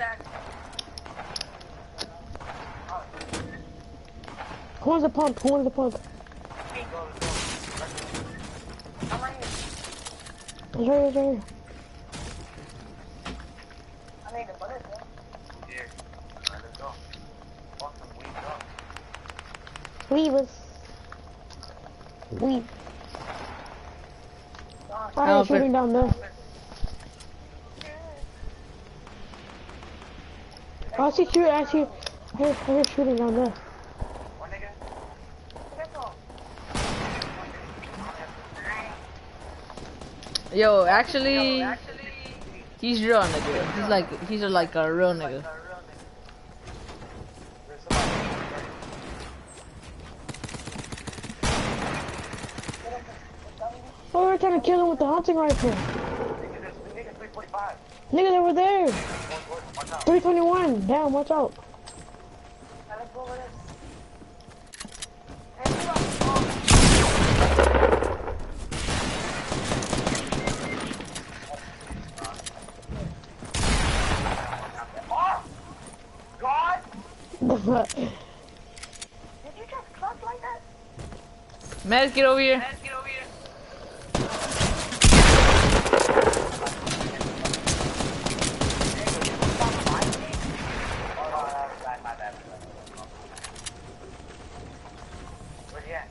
Speaker 2: Who wants the pump? Who wants the pump? It's right here, it's right here. Leave us. Leave. I'm shooting down there. I see shoot. I see. I hear, I hear shooting down there.
Speaker 1: Yo, actually, he's real nigga. He's like, he's a, like a real nigga.
Speaker 2: Oh, we're trying to kill him with the hunting rifle. Nigga, they were there. three twenty-one. Damn, watch out.
Speaker 3: Did you just clutch like that?
Speaker 1: Matt, get over here.
Speaker 3: Get over here. Where's he at?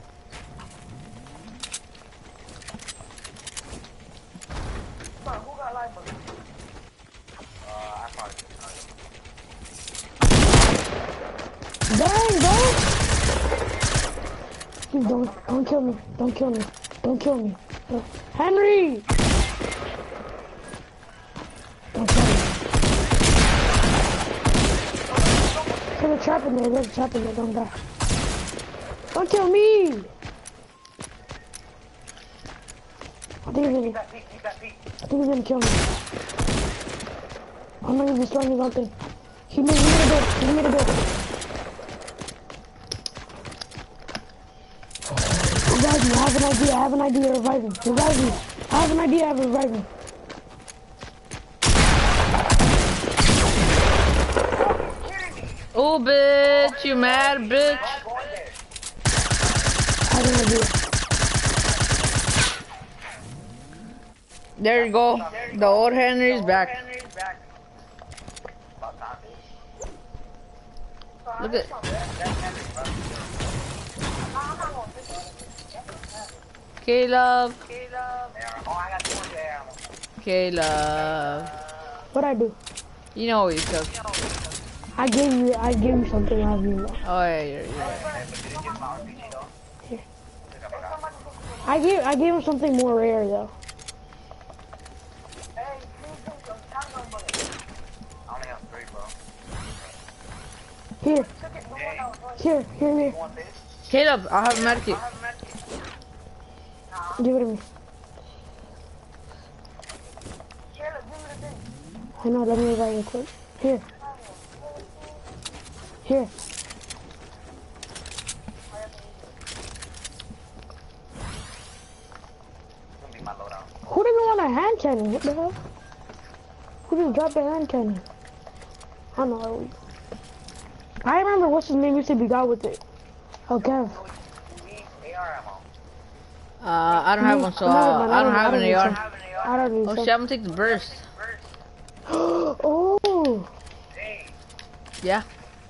Speaker 3: Who got life for me? Uh, I probably
Speaker 2: Dang, bro! Please don't, don't kill me. Don't kill me. Don't kill me. No. Henry! Don't kill me. There's a trap in there. There's a trap in there. Don't die. Don't kill me! I think he's gonna,
Speaker 3: keep that peek, keep that peek.
Speaker 2: I think he's gonna kill me. I'm not even destroying his something. He made, he made a bit. He made a bit. Revive me. I have an idea. I have an idea. Revive me. Revive me. I have an idea. I have revive me.
Speaker 1: Oh, bitch, you mad, bitch?
Speaker 2: I have an idea.
Speaker 1: There you go. The old Henry's back. Look at. Caleb. Caleb.
Speaker 2: What'd I do?
Speaker 1: You know what you took.
Speaker 2: I gave you. I gave you something. I have you.
Speaker 1: Oh yeah, you're, you're right.
Speaker 2: Here. I gave. I gave him something more rare though. Here. Here. Here. Here.
Speaker 1: Caleb, I'll have a medkit.
Speaker 2: Give it to me. I know. Let me revive you quick. Here. Here. Who doesn't want a hand cannon? What the hell? Who just dropped a hand cannon? I don't know. I remember what's his name used to be God with it. Oh, Kev.
Speaker 1: Uh, I don't have one, so uh, I don't have an A R.
Speaker 2: I don't need
Speaker 1: Oh
Speaker 2: some.
Speaker 1: shit, I'm gonna take the burst.
Speaker 2: Oh.
Speaker 1: Yeah.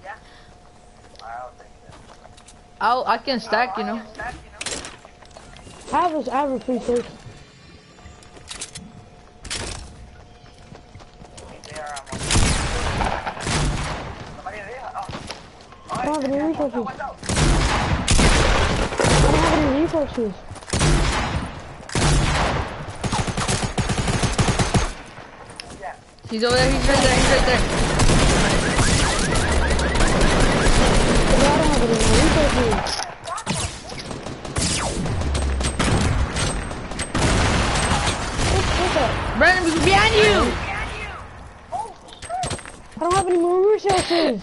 Speaker 1: I'll, I can stack, you know.
Speaker 2: I have a, I have a free safe. I don't have any resources. I don't have any resources.
Speaker 1: He's over there, he's right there, he's right there.
Speaker 2: I don't have any resources.
Speaker 1: Brandon, he's behind you!
Speaker 2: I don't have any more resources.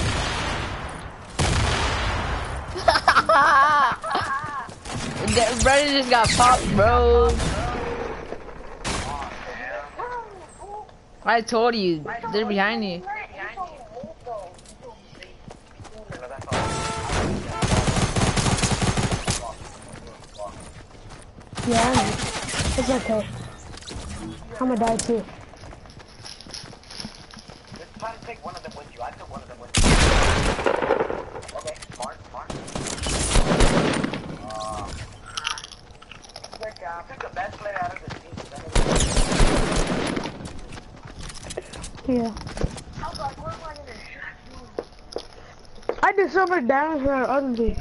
Speaker 1: Brandon just got popped, bro. I told you, they're behind you.
Speaker 2: Yeah, it's okay. I'm gonna die too.
Speaker 3: Just try to take one of them with you. I took one of them with you. Okay, smart, smart. Uh, pick, uh, pick the best player out of this team.
Speaker 2: Yeah. I did so much damage to our other team.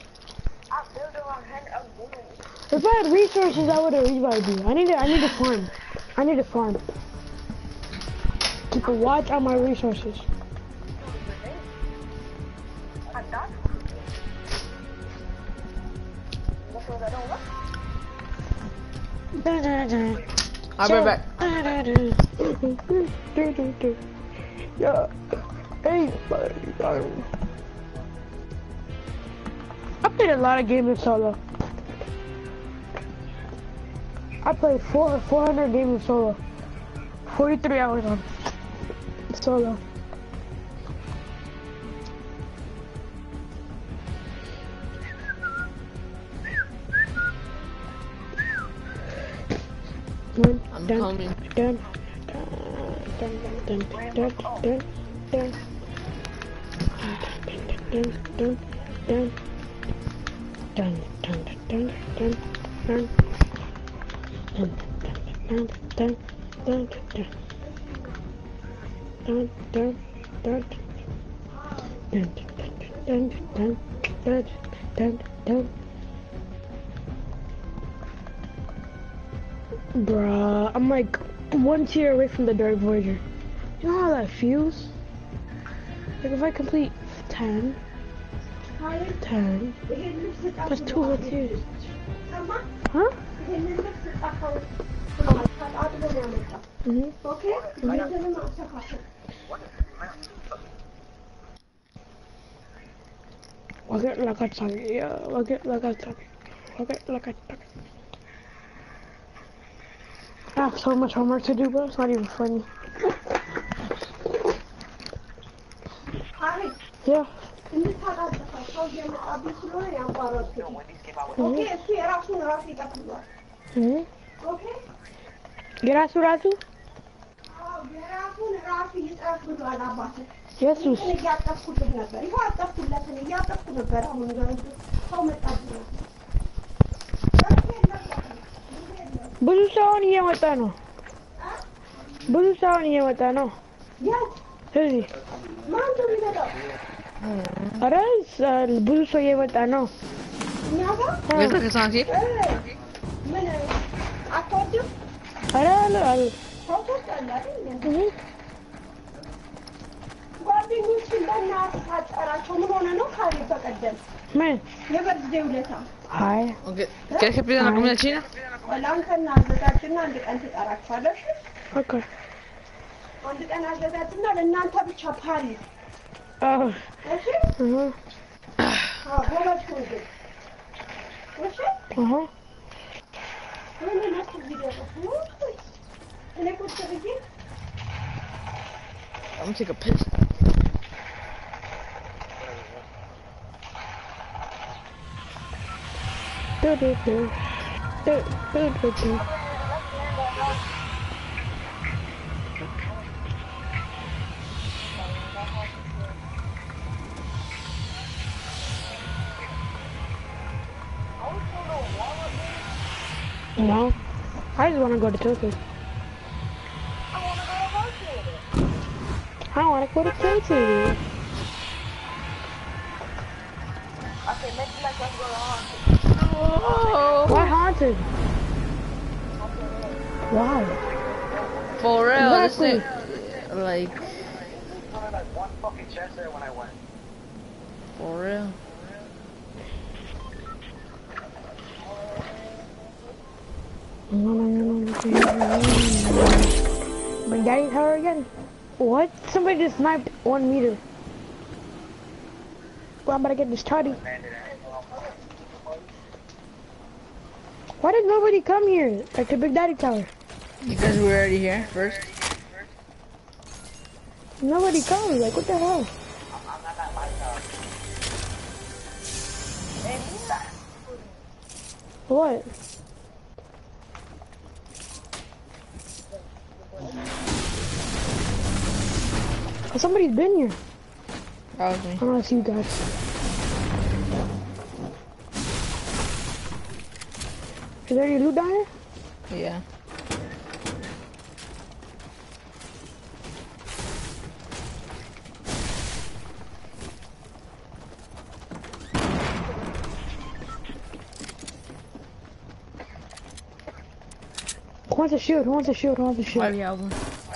Speaker 2: If I had resources, I would have revived you. I need to, I need to farm. I need to farm. Keep a watch on my resources.
Speaker 1: I'll be right back.
Speaker 2: Yeah. Hey, buddy. I played a lot of games in solo. I played four, four hundred games in solo. forty-three hours on solo. Dun,
Speaker 1: I'm
Speaker 2: dun,
Speaker 1: coming.
Speaker 2: dun, dun, dun, dun, dun, dun, dun, dun. Dun, dun, dun, dun, dun, dun, dun, dun. Dun, dun, dun, dun, dun. Dun, dun, dun. Dun, dun, dun, dun, dun, dun. Bruh, I'm like one tier away from the Dark Voyager. You know how that feels? Like if I complete ten, ten, that's two whole tiers. Huh? Mm-hmm.
Speaker 3: Okay?
Speaker 2: Look at like I talk, yeah. Look at like I talk, look at like I talk. I have so much homework to do, but it's not even funny.
Speaker 5: Hi.
Speaker 2: Yeah.
Speaker 5: እንዴት ታውቃለህ? ሰው የመጣብኝ ስለሆነ ያንቋረጥኩት። ኦኬ እሱ የራሱን ራሱ ይቀጥላል።
Speaker 2: Mhm.
Speaker 5: ኦኬ
Speaker 2: የራሱ ራሱ
Speaker 5: አዎ የራሱን ራሱ ይጠፍሏል። አባቴ
Speaker 2: ኢየሱስ
Speaker 5: እኔ እያጠፍኩት ነበር። ይኸው አጠፍኩለት እኔ እያጠፍኩ ነበር። አሁን ጋር ሰው መጣብኝ።
Speaker 2: ብዙ ሰውን እየመጣ ነው። ብዙ ሰውን እየመጣ ነው።
Speaker 5: የት?
Speaker 2: እዚህ
Speaker 5: ማን ነው የሚመጣው?
Speaker 2: ኧረ ብዙ ሰው እየመጣ ነው።
Speaker 5: እኛ ጋር
Speaker 1: Where's the croissant here?
Speaker 5: እ ምን አትወድም?
Speaker 2: ኧረ አለ አለ
Speaker 5: ሰው ትወዳለህ አይደል?
Speaker 2: እህ
Speaker 5: ጓደኞችን በእናትህ ሳትጠራቸው ምን ሆነ ነው ካሌ በቀደም
Speaker 2: ምን
Speaker 5: የበርዝዴው ዕለት
Speaker 2: አይ
Speaker 1: Okay. ¿Quieres que pida una comida china?
Speaker 5: ለአንተና አዘጋጅና አንድ ቀን ትጠራችኋለሽ።
Speaker 2: ኦኬ
Speaker 5: አንድ ቀን አዘጋጅና ለእናንተ ብቻ ፓሪ።
Speaker 2: አዎ
Speaker 5: እሺ?
Speaker 2: እህ
Speaker 5: አዎ ጎበዝ ሁን ግን። እሺ?
Speaker 2: እህ
Speaker 5: ምን ነክ ቪዲዮ ነው? እኔ ቁጭ ብዬ
Speaker 1: I'm gonna take a piss.
Speaker 2: do do do do do do do No, I just want to go to Turkey. I want to go to Turkey.
Speaker 3: Okay, maybe like let's go on.
Speaker 1: Oh,
Speaker 2: Why haunted? Wow.
Speaker 1: for real. This
Speaker 2: Exactly.
Speaker 1: thing, like,
Speaker 3: Only like one fucking chest there when I went.
Speaker 1: for real.
Speaker 2: Big Daddy's her again. What? Somebody just sniped one meter. Well, I'm about to get this toddy. Why did nobody come here? Like the Big Daddy Tower.
Speaker 1: Because we're already here first.
Speaker 2: Nobody comes. Like, what the hell?
Speaker 3: I'm not at my house. Hey, Mila.
Speaker 2: What? Oh, somebody's been here.
Speaker 1: That was me.
Speaker 2: I don't know, it's you guys. Is there any loot down here?
Speaker 1: Yeah.
Speaker 2: Who wants a shield? Who wants a shield? Who wants a shield?
Speaker 1: Already have one.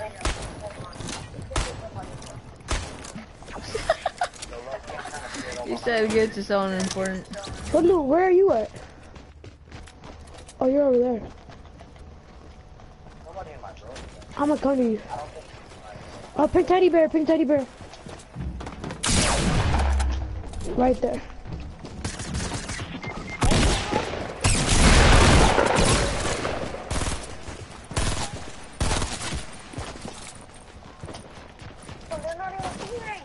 Speaker 1: You said get to someone important.
Speaker 2: What loot? Where are you at? Oh, you're over there.
Speaker 3: Nobody in my room.
Speaker 2: I'm gonna come to you. Oh, pink teddy bear, pink teddy bear. Right there.
Speaker 3: They're not even hearing.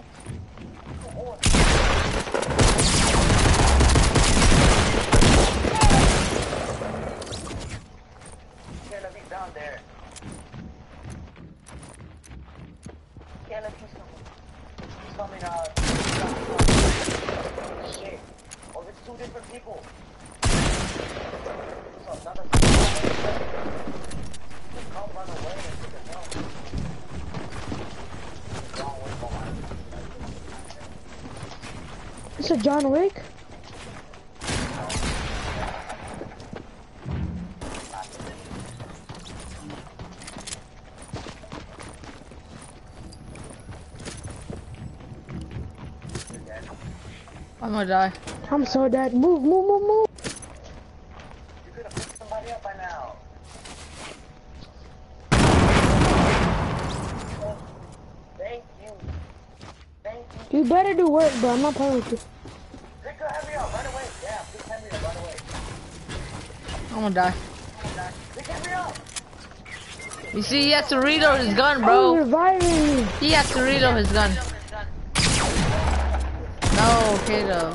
Speaker 3: They're gonna be down there.
Speaker 2: It's a John Wick.
Speaker 1: I'm gonna die.
Speaker 2: I'm so dead. Move, move, move, move.
Speaker 3: You could have picked somebody up by now. Thank you. Thank you.
Speaker 2: You better do work, bro. I'm not playing with you.
Speaker 3: Pick up, Henry up, run away. Yeah, pick Henry up, run away.
Speaker 1: I'm gonna die.
Speaker 3: Pick Henry up.
Speaker 1: You see, he has to reload his gun,
Speaker 2: Oh,
Speaker 1: bro.
Speaker 2: reviving me.
Speaker 1: He has to reload his gun. No, Kato.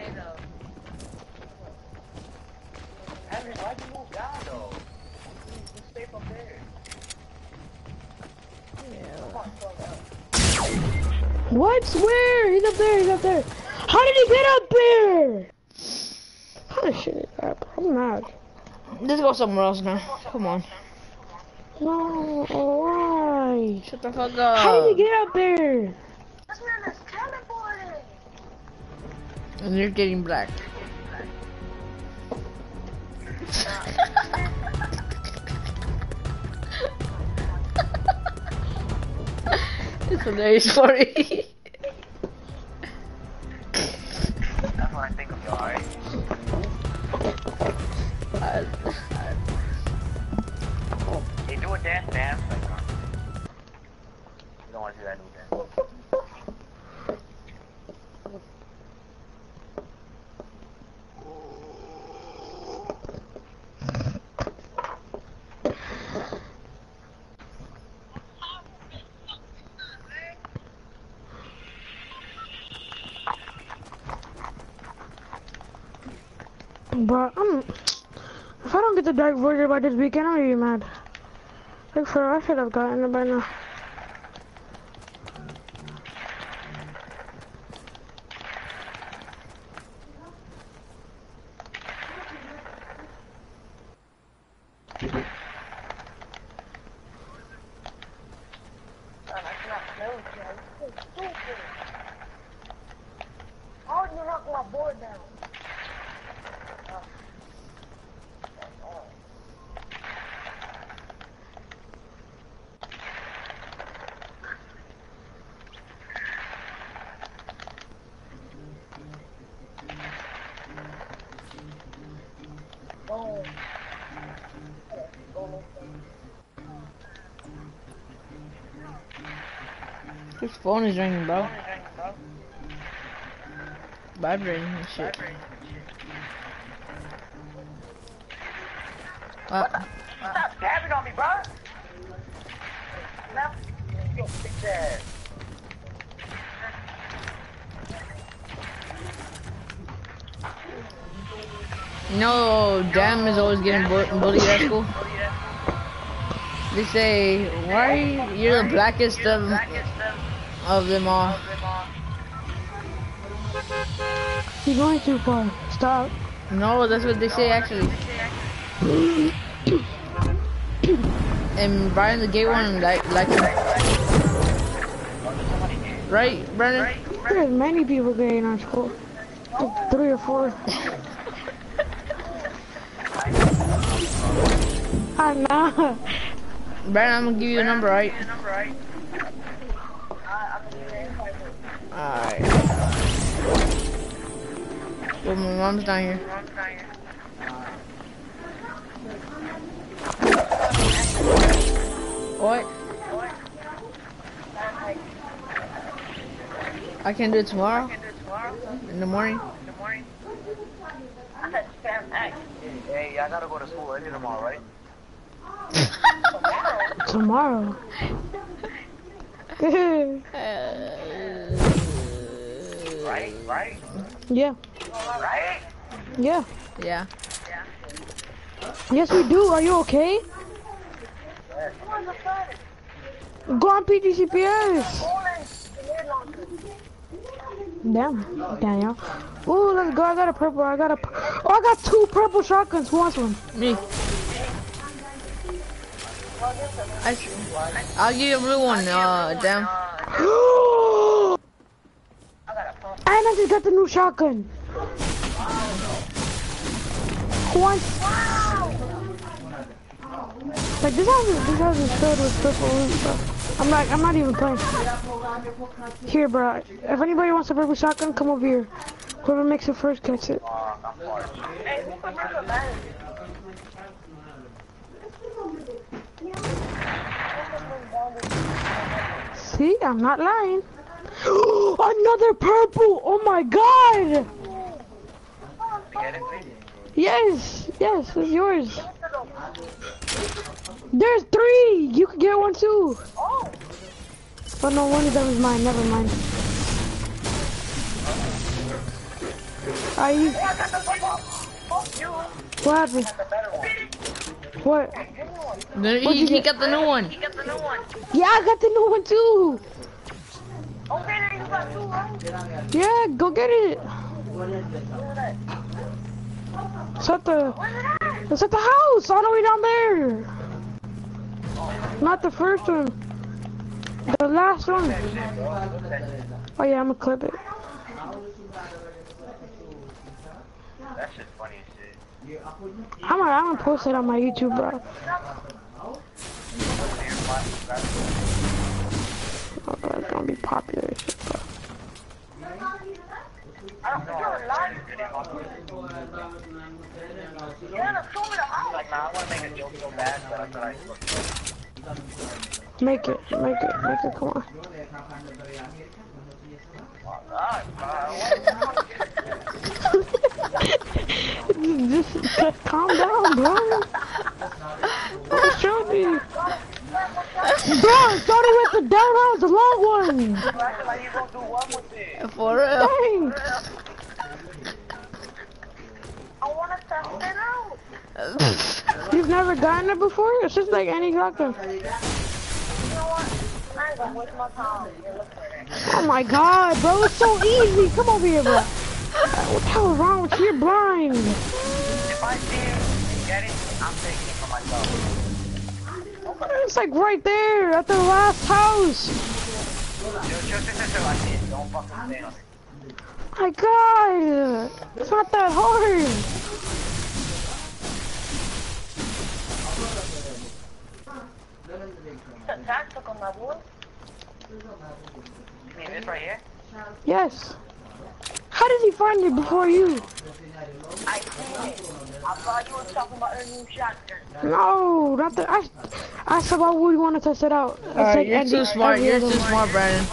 Speaker 3: Henry, why'd you move down though? You stay up there. Come on, slow down.
Speaker 2: What? Where? He's up there. He's up there. How did he get up there? What kind of shit is that, bro? I'm mad.
Speaker 1: Let's go somewhere else now. Come on.
Speaker 2: No, why?
Speaker 1: Shut the fuck up.
Speaker 2: How did he get up there?
Speaker 5: This man is teleporting.
Speaker 1: And you're getting black. It's hilarious for me.
Speaker 3: That's what I think of you, alright?
Speaker 1: Uh,
Speaker 3: Hey, do a dance, dance. Like, uh, you don't want to do that new dance.
Speaker 2: Bro, I'm. If I don't get the Dark Voyager by this weekend, I'm gonna be mad. Like, for I should have gotten it by now.
Speaker 5: How would you knock my board down? Oh.
Speaker 1: His phone is ringing, bro. Vibrating and shit. Uh,
Speaker 3: Stop stabbing on me, bro! Now, yo, bitch ass.
Speaker 1: you know, Damn is always getting bu bullied at school. They say, why are you, you're the blackest of, of them all.
Speaker 2: You're going too far. Stop.
Speaker 1: No, that's what they say actually. And Brian the gay one like like him. Right, Brennan?
Speaker 2: There's many people gay in our school. Like three or four. I know.
Speaker 1: Brennan, I'm gonna give you a number, right? Alright. Well, my mom's down here. What? I can do it tomorrow? In the morning?
Speaker 3: Hey, I gotta go to school early tomorrow, right?
Speaker 2: Tomorrow.
Speaker 3: Right, right,
Speaker 2: Yeah.
Speaker 3: right?
Speaker 2: Yeah.
Speaker 1: Yeah.
Speaker 2: Yes, we do. Are you okay? Go on P G C P S. Damn, Daniel. Ooh, let's go. I got a purple. I got a. Oh, I got two purple shotguns. Who wants one?
Speaker 1: Me. I, I'll give you a blue one, uh, damn.
Speaker 3: I got a phone.
Speaker 2: I just got the new shotgun. One. Like this house is this house is filled with purple loot, bro. I'm not I'm not even playing. Here, bro. If anybody wants a purple shotgun, come over here. Whoever makes it first gets it. See, I'm not lying. Another purple! Oh my god! Yes, yes, it's yours. There's three! You could get one too! Oh no, one of them is mine, never mind. Are you... What happened? What?
Speaker 1: The, he, he got the new one.
Speaker 2: Yeah, I got the new one too!
Speaker 5: Okay, then you got two, right?
Speaker 2: Yeah, go get it! It's at the... It's at the house, all the way down there! Not the first one. The last one. Oh yeah, I'm gonna clip it.
Speaker 3: That shit's funny as shit.
Speaker 2: I'm gonna, I'm gonna post it on my YouTube, bro. Oh, bro, it's gonna be popular as shit, bro.
Speaker 5: I don't think you're lying. Yeah, show me the house.
Speaker 3: Like, nah, I wanna make a joke so bad, but I thought I...
Speaker 2: Make it, make it, make it, come on. just, just calm down, bro. What showed you? Bro, started with the down house, the long one.
Speaker 3: Like you gonna do one with it.
Speaker 1: For real.
Speaker 2: Dang.
Speaker 5: I wanna test it out.
Speaker 2: You've never gotten it before? It's just like any shotgun.
Speaker 5: You know what? I ain't gonna waste my time.
Speaker 2: Oh my god, bro, it's so easy. Come over here, bro. What the hell is wrong with you? You're blind.
Speaker 3: If I see him and get it, I'm taking it for myself.
Speaker 2: It's like right there at the last house.
Speaker 3: Chill, chill, chill, chill, chill. I see it. Don't fucking stay on it.
Speaker 2: My god, it's not that hard.
Speaker 5: Tactical, my boy.
Speaker 3: You mean this right here?
Speaker 2: Yes. How did he find it before you?
Speaker 5: I seen it. I thought you were talking about a new shotgun.
Speaker 2: No, not that. I, I said why would you want to test it out? It's
Speaker 1: Alright,
Speaker 2: like
Speaker 1: you're
Speaker 2: every-
Speaker 1: too smart.
Speaker 2: every
Speaker 1: You're
Speaker 2: other
Speaker 1: too
Speaker 2: one.
Speaker 1: smart, Brandon.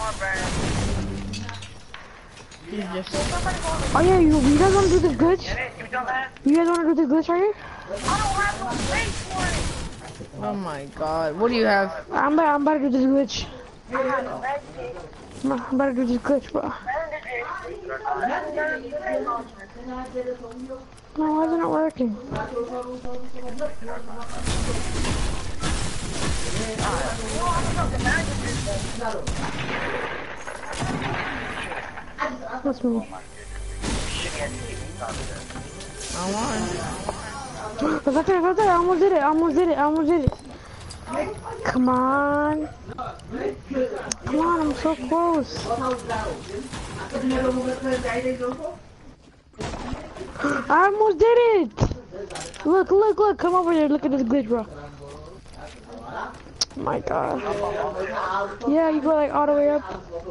Speaker 1: You just...
Speaker 2: Oh yeah, you, you guys want to do this glitch?
Speaker 3: Get it? You done that?
Speaker 2: You guys want to do this glitch right here?
Speaker 5: I don't have no space for it.
Speaker 1: Oh my god. What do you have?
Speaker 2: I'm about, I'm about to do this glitch.
Speaker 5: I have a red tape.
Speaker 2: I'm about I'm about to do this glitch, bro. No, why isn't it working? What's me?
Speaker 1: I'm on.
Speaker 2: It's right there, it's right there. I almost did it. I almost did it. I almost did it. Come on. Come on, I'm so close. I almost did it. Look, look, look. Come over here. Look at this glitch, bro. My god. Yeah, you go like all the way up.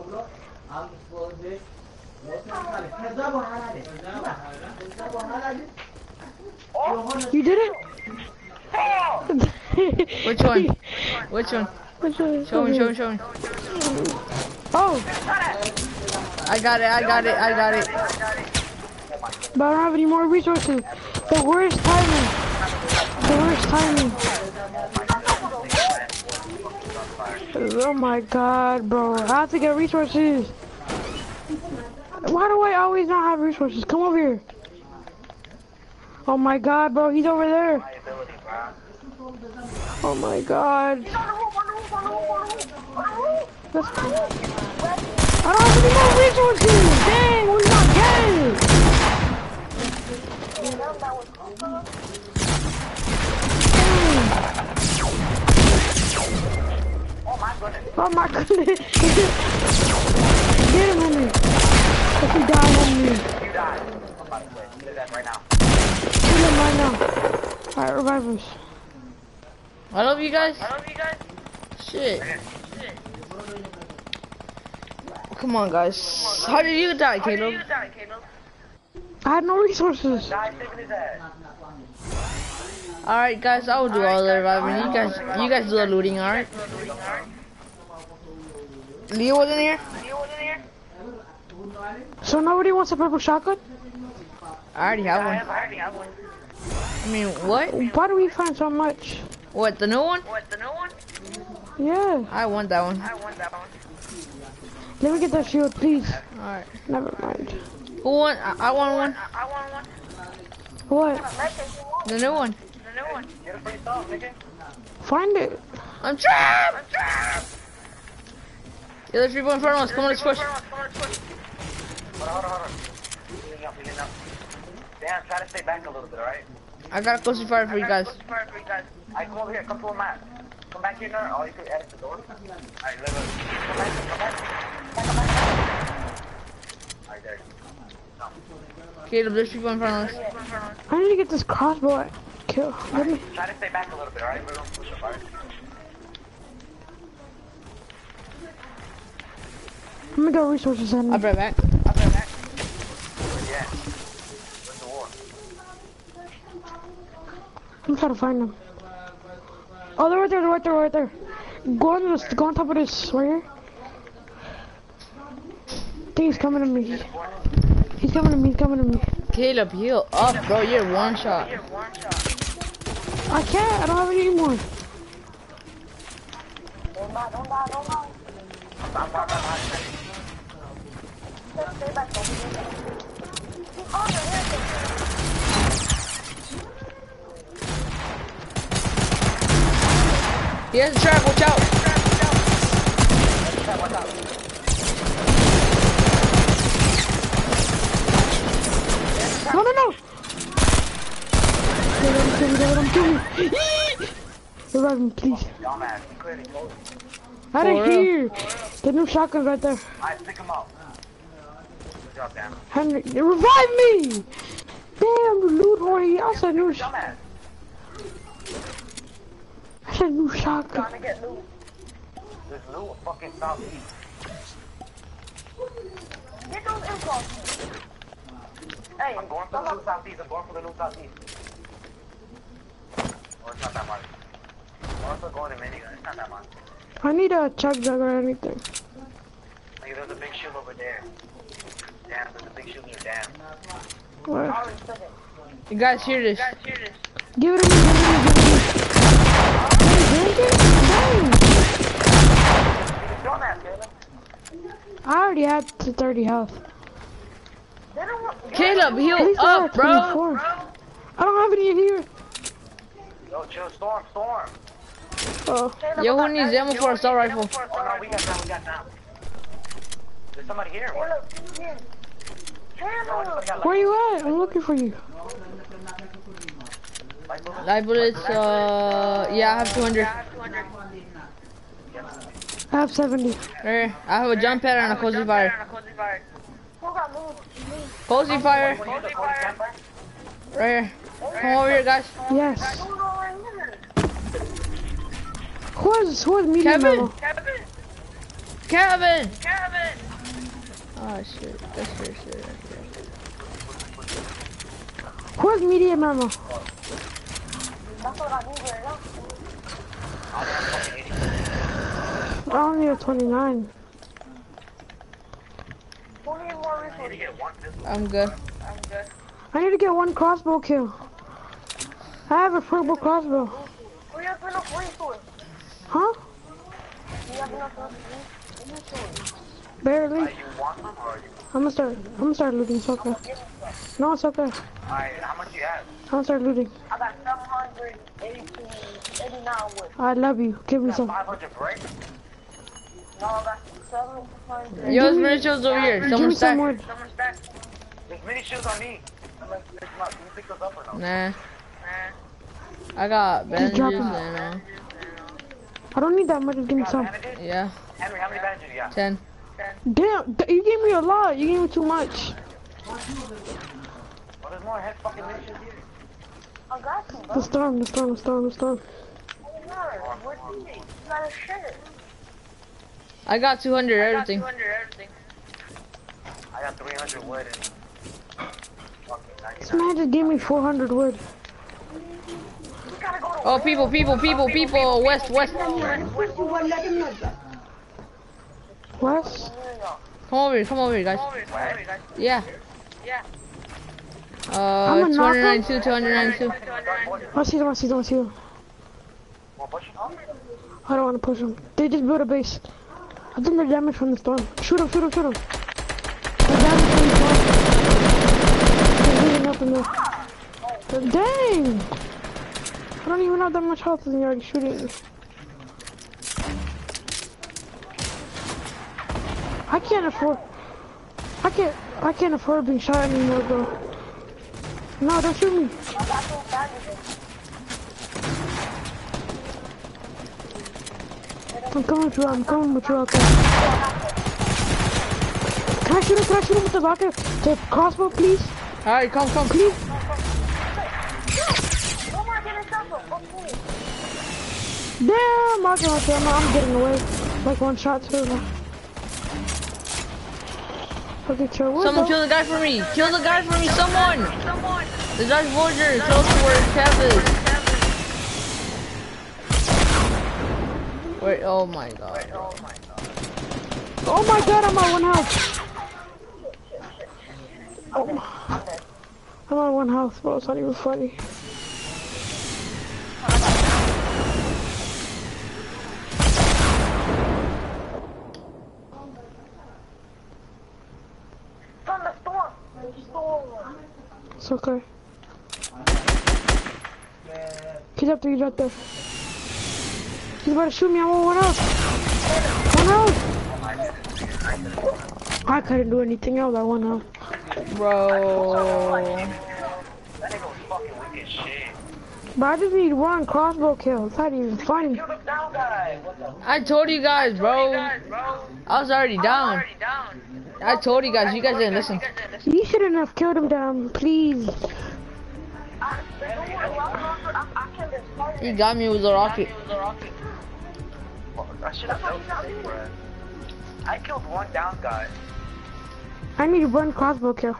Speaker 2: You did it?
Speaker 1: Which one? Which one?
Speaker 2: Which one?
Speaker 1: Show me, show me, show me.
Speaker 2: Oh,
Speaker 1: I got it, I got it, I got it.
Speaker 2: but I don't have any more resources. The worst timing. The worst timing. Oh my god, bro. I have to get resources. Why do I always not have resources? Come over here. Oh my god, bro. He's over there. Oh my god. Let's go. I don't have any more resources. Dang, we're not getting Oh my goodness. Get him, Henry. Is he dead?
Speaker 3: die. I'm about to quit. Do that right now.
Speaker 2: Kill him right now. Alright, revive us.
Speaker 1: I love you guys. I love you guys. Shit. Shit. Come on, guys. How did you die, Caleb?
Speaker 2: I had no resources.
Speaker 1: Alright, guys, I will do all the reviving. You guys, you guys do the looting, alright? Leo wasn't here?
Speaker 2: So nobody wants a purple shotgun?
Speaker 1: I already have one. I mean, what?
Speaker 2: Why do we find so much?
Speaker 1: What, the new one? What, the new one?
Speaker 2: Yeah.
Speaker 1: I want that one.
Speaker 3: I want that one.
Speaker 2: Let me get that shield, please.
Speaker 1: Alright.
Speaker 2: Never mind.
Speaker 1: Who want? I, I want one.
Speaker 3: I want one.
Speaker 2: What?
Speaker 1: The new one.
Speaker 3: The new one. Get it for yourself, nigga.
Speaker 2: Find it.
Speaker 1: I'm trapped! I'm trapped! Yeah, there's people in front of us. Come on, let's push.
Speaker 3: Hold on, hold on, hold on. Healing up, healing up. Damn, try to stay back a little bit, alright?
Speaker 1: I got a close fire for you guys.
Speaker 3: Alright, come over here. Come to a map. Come back here now. Oh, you can edit the door. Alright, look, look. Come back, come back. Come back, come back. Alright, there. No.
Speaker 1: Caleb, there's people in front of us.
Speaker 2: I need to get this crossbow kill. Let me.
Speaker 3: Try to stay back a little bit, alright? We're gonna push up, alright?
Speaker 2: Let me go resources in.
Speaker 1: I'll be right back.
Speaker 3: I'll be right back. Yeah. Where's the war?
Speaker 2: I'm trying to find them. Oh, they're right there, they're right there, right there. Go on this, go on top of this, right here. I think he's coming to me. He's coming to me, he's coming to me.
Speaker 1: Caleb, heal up, bro. You're one shot.
Speaker 2: I can't, I don't have any more.
Speaker 5: Don't die, don't die, don't die.
Speaker 3: I'm not gonna hide.
Speaker 5: Stay back, don't be there. Oh, you're here.
Speaker 1: He has a trap, watch out!
Speaker 2: No, no, no! Let him kill me, let him kill me. Revive me, please.
Speaker 3: Dumbass, he clearly told you.
Speaker 2: I didn't hear. The new shotgun's right there.
Speaker 3: Alright, pick him up. Good job, Dan.
Speaker 2: Henry, revive me! Damn, loot horny. I said new shotgun.
Speaker 3: Dumbass.
Speaker 2: I said new shotgun.
Speaker 5: Trying to get loot.
Speaker 3: There's loot fucking southeast.
Speaker 5: Get those impulse. Hey,
Speaker 3: I'm going for the loot southeast. I'm going for the loot southeast. Oh, it's not that much. I'm also going to mini. It's not that much.
Speaker 2: I need a chug jug or anything.
Speaker 3: Like, there's a big shield over there. Damn, there's a big shield near Damn.
Speaker 2: Where?
Speaker 1: You guys hear this?
Speaker 2: Give it to me, give it to me, give it to me. Drink it? Dang. I already had to thirty health.
Speaker 1: Caleb, heal
Speaker 2: Please
Speaker 1: up,
Speaker 2: don't have
Speaker 1: bro.
Speaker 2: twenty-four. I don't have any in here.
Speaker 3: Yo, chill, storm, storm.
Speaker 2: Oh.
Speaker 1: Yo, who needs ammo for a assault rifle?
Speaker 3: Oh, no, we got time, we got time. There's somebody here. What?
Speaker 2: Where you at? I'm looking for you.
Speaker 1: Live bullets, uh, yeah, I have two hundred.
Speaker 2: I have seventy.
Speaker 1: Right here. I have a jump pad and a cozy fire. Cozy fire. Right here. Come over here, guys.
Speaker 2: Yes. Who has, who has medium
Speaker 1: Kevin.
Speaker 2: ammo?
Speaker 1: Kevin. Kevin. Oh shit, that's fair shit.
Speaker 2: Who has medium ammo? I only have twenty-nine.
Speaker 1: I'm good.
Speaker 2: I need to get one crossbow kill. I have a purple crossbow. Huh? Barely. I'm gonna start. I'm gonna start looting. It's okay. No, it's okay.
Speaker 3: Alright, how much you have?
Speaker 2: I'm gonna start looting.
Speaker 5: I got seven hundred eighty-nine wood.
Speaker 2: I love you. Give me some.
Speaker 3: five hundred bricks?
Speaker 5: No, I got seven hundred.
Speaker 1: Yo, there's many shields over here.
Speaker 2: Give
Speaker 1: Someone
Speaker 2: me some
Speaker 1: stack.
Speaker 2: wood.
Speaker 3: There's many shields on me. I'm like, pick them up. Can you pick those up or no?
Speaker 1: Nah. I got bandages
Speaker 2: drop 'em.
Speaker 1: and uh,
Speaker 2: I don't need that much. Give me some.
Speaker 3: Bandages?
Speaker 1: yeah,
Speaker 3: Henry, how many bandages you got?
Speaker 1: ten.
Speaker 2: Damn, th- you gave me a lot. You gave me too much.
Speaker 3: Oh, there's more head fucking missions here.
Speaker 5: I got you, bro.
Speaker 2: The storm, the storm, the storm, the storm.
Speaker 5: What do you think? You got a shirt.
Speaker 1: I got two hundred everything.
Speaker 3: I got three hundred wood and fucking
Speaker 2: This
Speaker 3: ninety-nine.
Speaker 2: man just gave me four hundred wood.
Speaker 5: You gotta go to
Speaker 1: Oh, people, people, people, people, west, west.
Speaker 5: West, west,
Speaker 2: What?
Speaker 1: Come over here, come over here, guys. Yeah.
Speaker 2: I'm
Speaker 1: Uh,
Speaker 2: a
Speaker 1: two
Speaker 2: knocker.
Speaker 1: ninety-two, two ninety-two.
Speaker 2: I see them, I see them, I see them.
Speaker 3: Wanna push him?
Speaker 2: I don't want to push them. They just built a base. I think they're damaged from the storm. Shoot them, shoot them, shoot them. They're damaged from the storm. They're heating up in there. Dang! I don't even have that much health and you're already shooting me. I can't afford... I can't... I can't afford being shot anymore, bro. No, don't shoot me. I'm coming with you, I'm coming with you out there. Can I shoot him? Can I shoot him with the rocket? The crossbow, please?
Speaker 1: Alright, come, come.
Speaker 2: Please? Damn, I can't kill him. I'm getting away. Like one shot too. Okay, chill. Where's
Speaker 1: Someone
Speaker 2: the-
Speaker 1: kill the guy for me. Kill the guy for me, someone. The Dutch Voyager, close to where Kev is. Wait, oh my god.
Speaker 2: Oh my god, I'm at one health. Oh. I'm at one health, bro. It's not even funny. It's okay. He's up there, he's right there. He's about to shoot me, I'm on one health. One health! I couldn't do anything else, I one health.
Speaker 1: Bro.
Speaker 3: That nigga was fucking wicked shit.
Speaker 2: But I just need one crossbow kill, it's not even funny.
Speaker 3: Kill the down guy. What the
Speaker 1: I told you guys, bro. I was already down. I told you guys, you guys didn't listen.
Speaker 2: You shouldn't have killed him down, please.
Speaker 1: He got me with a rocket.
Speaker 3: I should have known something, bro. I killed one down guy.
Speaker 2: I need one crossbow kill.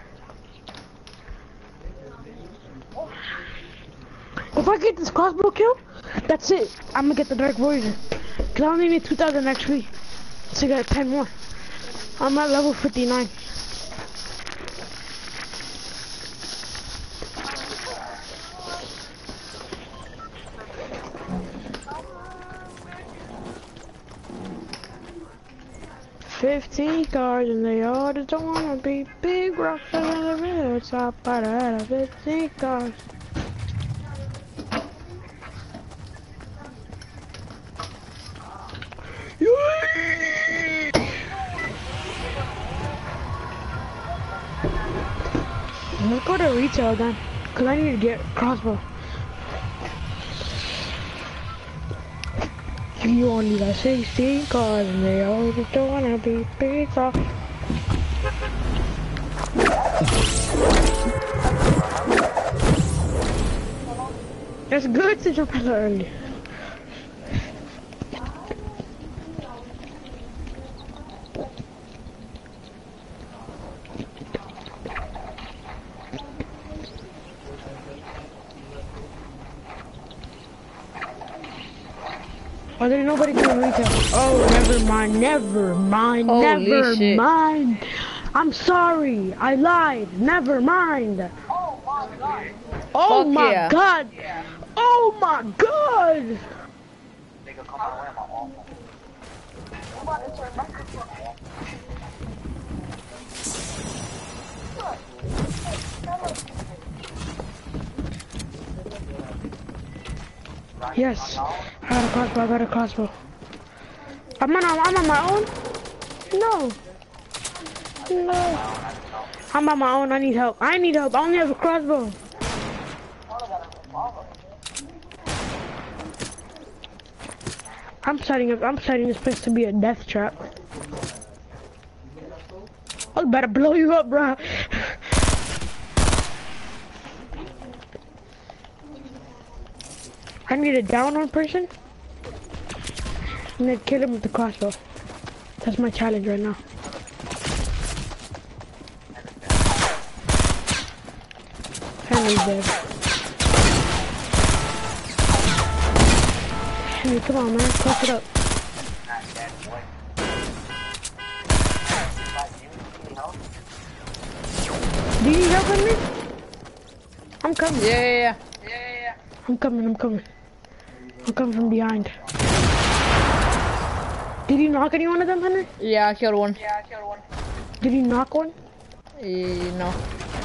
Speaker 2: If I get this crossbow kill, that's it. I'm gonna get the Dark Voyager. Cause I only need two thousand X P. So I got ten more. I'm at level fifty-nine. Fifteen cars and they all just don't wanna be big rocks in the river. Top out of fifteen cars. Let's go to retail then, cause I need to get crossbow. You only got sixteen cars and they all just don't wanna be big rock. It's good to jump out early. Oh, there's nobody doing retail. Oh, never mind, never mind,
Speaker 1: Holy
Speaker 2: never
Speaker 1: shit.
Speaker 2: mind. I'm sorry, I lied. Never mind.
Speaker 5: Oh my god.
Speaker 2: Oh
Speaker 1: Fuck
Speaker 2: my
Speaker 1: yeah.
Speaker 2: god. Oh my god.
Speaker 3: Nigga come my way, I'm awful.
Speaker 5: I'm about to turn back to
Speaker 2: Yes, I got a crossbow. I got a crossbow. I'm on. I'm on my own. No. No. I'm on my own. I need help. I need help. I only have a crossbow. I'm setting up. I'm setting this place to be a death trap. I was about to blow you up, bro. I need to down one person and then kill him with the crossbow. That's my challenge right now. Henry's dead. Henry, come on, man. Cross it up. Do you need help with me? I'm coming.
Speaker 1: Yeah, yeah, yeah.
Speaker 2: I'm coming, I'm coming. I'm coming from behind. Did you knock any one of them, Henry?
Speaker 1: Yeah, I killed one.
Speaker 2: Did you knock one?
Speaker 1: Eh, no.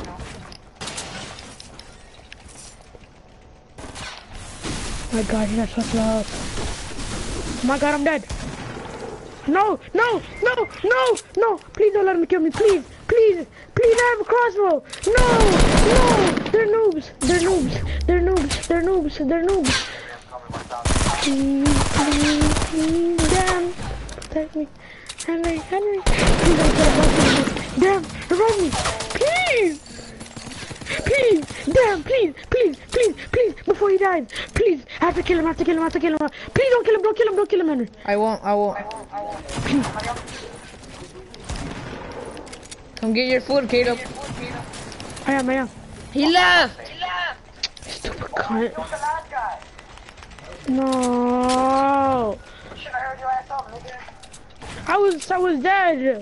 Speaker 2: My god, he got so close. Oh my god, I'm dead. No, no, no, no, no. Please don't let him kill me, please. Please, please, I have a crossbow. No, no. They're noobs. They're noobs. They're noobs. They're noobs. They're noobs. Please, please, please, damn. Protect me. Henry, Henry. Please don't kill him. Damn, revive me. Please. Please, damn, please, please, please, please, before he dies, please, I have to kill him, I have to kill him, I have to kill him, please don't kill him, don't kill him, don't kill him, Henry.
Speaker 1: I won't, I won't.
Speaker 2: Please.
Speaker 1: Come get your food, Caleb.
Speaker 2: I am, I am.
Speaker 1: He left!
Speaker 2: Stupid cunt. No. I was, I was dead.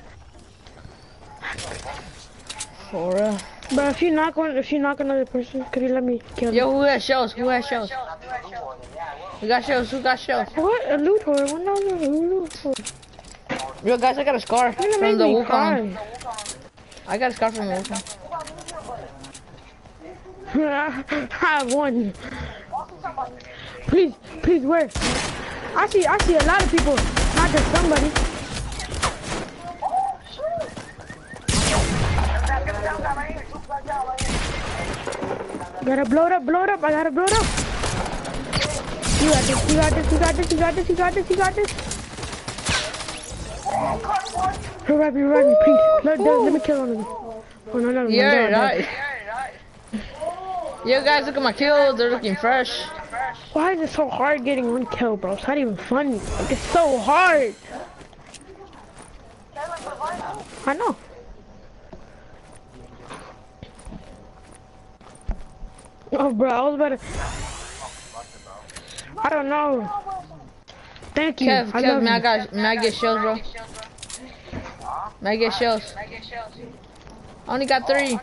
Speaker 1: For real.
Speaker 2: But if you knock one, if you knock another person, could you let me kill him?
Speaker 1: Yo, who has shells? Who has shells? Who got shells? Who got shells?
Speaker 2: What? A loot whore? What no, no, a loot whore?
Speaker 1: Yo, guys, I got a scar
Speaker 2: You're gonna
Speaker 1: from
Speaker 2: make
Speaker 1: the
Speaker 2: me
Speaker 1: Wukong.
Speaker 2: cry.
Speaker 1: I got a scar from the Wukong.
Speaker 2: I have one. Please, please, where? I see, I see a lot of people, not just somebody. Gotta blow it up, blow it up, I gotta blow it up. You got this, you got this, you got this, you got this, you got this, you got this. Revive me, revive me, please. Let, let, let me kill one of them. Oh, no, no, no,
Speaker 1: Yeah,
Speaker 2: no,
Speaker 1: right. Yo, guys, look at my kills. They're looking fresh.
Speaker 2: Why is it so hard getting one kill, bro? It's not even funny. Like, it's so hard. I know. Oh, bro, I was about to... I don't know. Thank you.
Speaker 1: Kev,
Speaker 2: I
Speaker 1: Kev,
Speaker 2: love
Speaker 1: may I,
Speaker 2: you.
Speaker 1: got, may I get shells, bro? May I get shells? I only got three.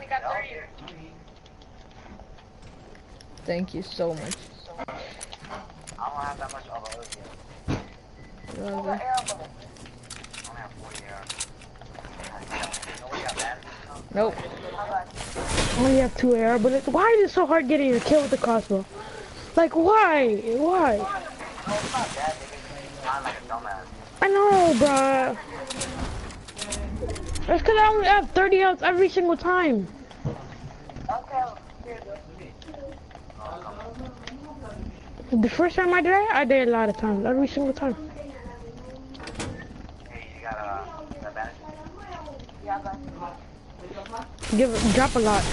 Speaker 1: Thank you so much.
Speaker 3: I don't have that much of a
Speaker 1: Love it.
Speaker 3: I only have forty arrows.
Speaker 1: Nope.
Speaker 2: I only have two A R, but it, why is it so hard getting a kill with the crossbow? Like, why? Why?
Speaker 3: No, it's not that. I'm like a dumbass.
Speaker 2: I know, bruh. That's because I only have thirty health every single time.
Speaker 3: Okay.
Speaker 2: The first time I did it, I did it a lot of times, every single time.
Speaker 3: Hey, you got a uh, bandage? Yeah, but.
Speaker 2: Give it, drop a lot.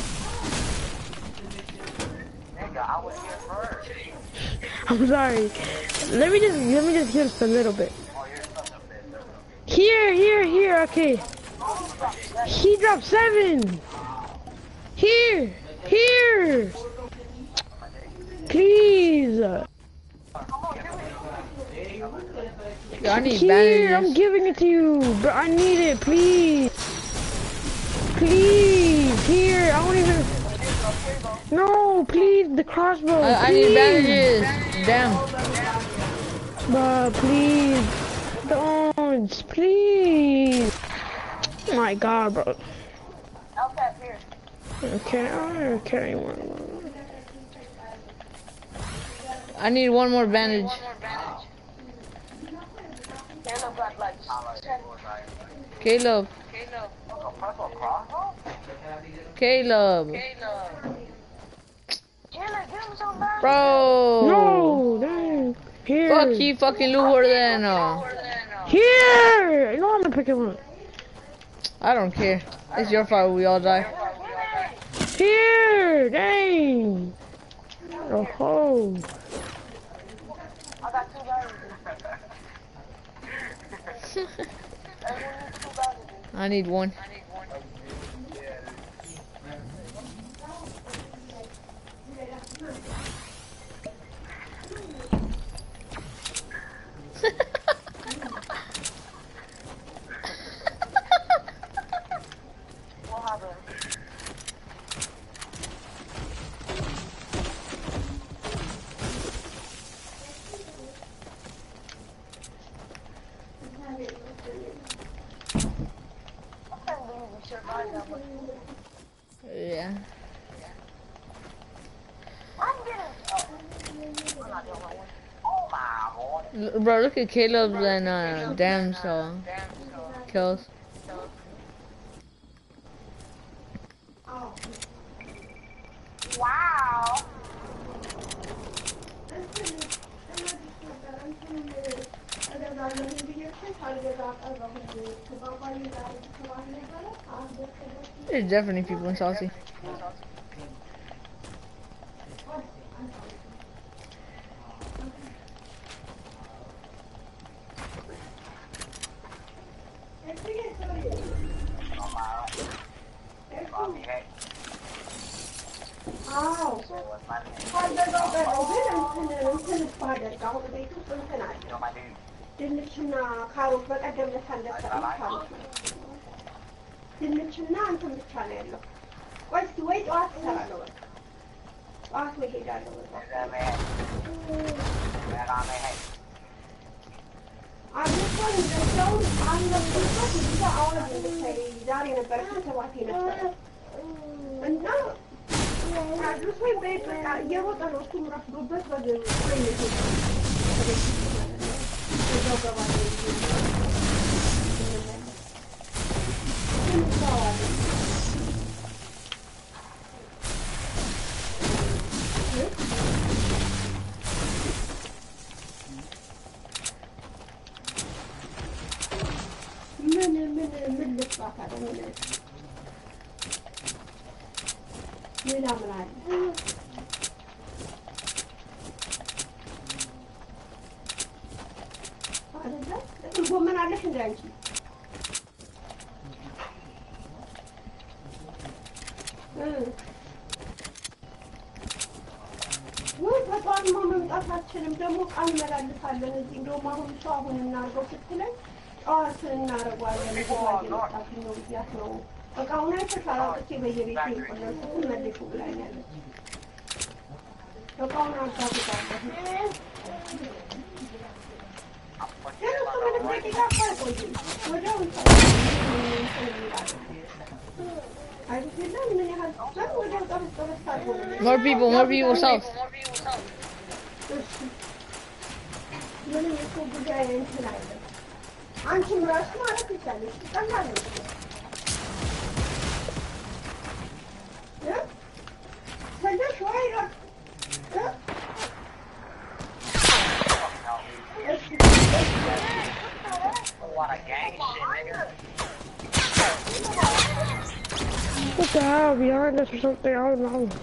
Speaker 3: Nigga, I was here first.
Speaker 2: I'm sorry. Let me just let me just hear just a little bit.
Speaker 3: Oh, you're such a bitch.
Speaker 2: Here, here, here. Okay. He dropped seven. Here, here. Please.
Speaker 1: Yo, I need
Speaker 2: Here, I'm
Speaker 1: bandages.
Speaker 2: giving it to you, but I need it, please. Please, here, I won't even. No, please, the crossbow.
Speaker 1: I, I
Speaker 2: please.
Speaker 1: need bandages. Damn.
Speaker 2: But please, don't, please. Oh my God, bro.
Speaker 3: Okay, here.
Speaker 2: Okay, I don't care anymore.
Speaker 1: I need one more bandage.
Speaker 3: Caleb got like ten.
Speaker 1: Caleb. Caleb. Bro.
Speaker 2: No, dang. Here.
Speaker 1: Fuck you, fucking lure then. Uh,
Speaker 2: Here. No, I'm gonna pick it one.
Speaker 1: I don't care. It's your fault we all die.
Speaker 2: Here, dang. Oh ho!
Speaker 3: I got two batteries. Everyone needs two batteries.
Speaker 1: I need one.
Speaker 3: What happened? I can't believe we survived that much.
Speaker 1: Yeah.
Speaker 3: I'm getting. Oh. I'm not doing my one. Oh my lord.
Speaker 1: L- Bro, look at Caleb's and uh, Dam's uh, kills.
Speaker 3: Wow.
Speaker 1: There's definitely people in Saucy.
Speaker 5: አዎ አልበዛው ግን እንትን እንትን ባደርግ አሁን ቤት ውስጥ እንትን አለ ድንችና ካሮት በቀደም ለታ እንደሰራ ካሮት ድንችና እንትን ብቻ ነው ያለው። ቆይ እስኪ ወይ ጠዋት እሰራለሁ በቃ ጠዋት ወይ ሄዳለሁ በቃ አሁን እንደው አንለብስበት እዛ አሁን እንደታይ ዛሬ ነበር ከተባቴ ነበር እና አድርሶ ቤት በቃ እየሮጠ ነው እሱም ረፍዶበት በግሩ ወይ ነው እዛው ገባ ምን ምን ምን ልፋታ ምን ሌላ ምን አለ? አይደለ? ጎመን አለሽ እንደ አንቺ? ወይ በጧትማ መምጣታችንም ደግሞ ቃል እንመላልሳለን እዚህ እንደውም አሁን እሷ አሁን እናድርገው ስትለኝ ጠዋት እናደርገዋለን እየመጣብኝ ነው ብያት ነው እቃውን አይተሻል አውጥቼ በየቤቱ የቆለልኩትን መልሹ ብላኛለች። እቃውን አጋብዛለሁ ግን እሱ ምንም ደቂቃ እኮ አይቆይም ወዲያው አይዞሽ የለም ምን ያህል ግን ወዲያው ጠበስ ጠበስ አድርጎ
Speaker 1: More people, more people south.
Speaker 5: ምንም እኮ ጉዳይ እንትን አይደለም አንቺም ራሱ ማለት ይቻለሽ ቀላል ነው ሰለሽ ወይ ራ
Speaker 3: What a gang shit, nigga.
Speaker 2: What the hell? Behind us or something? I don't know.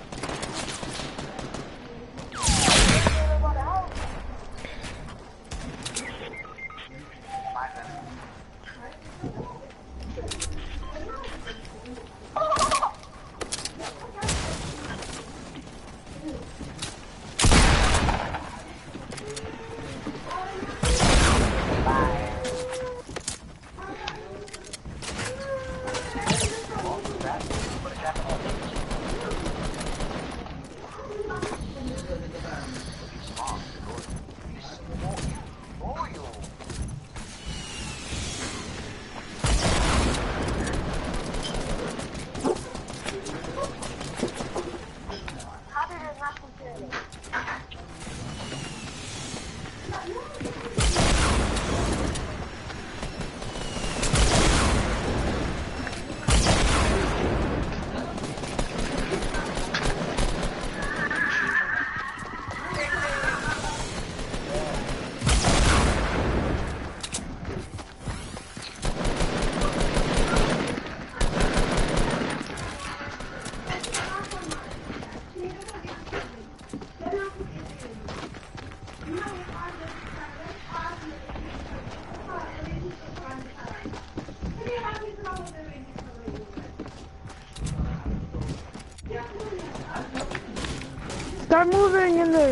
Speaker 2: Start moving in there.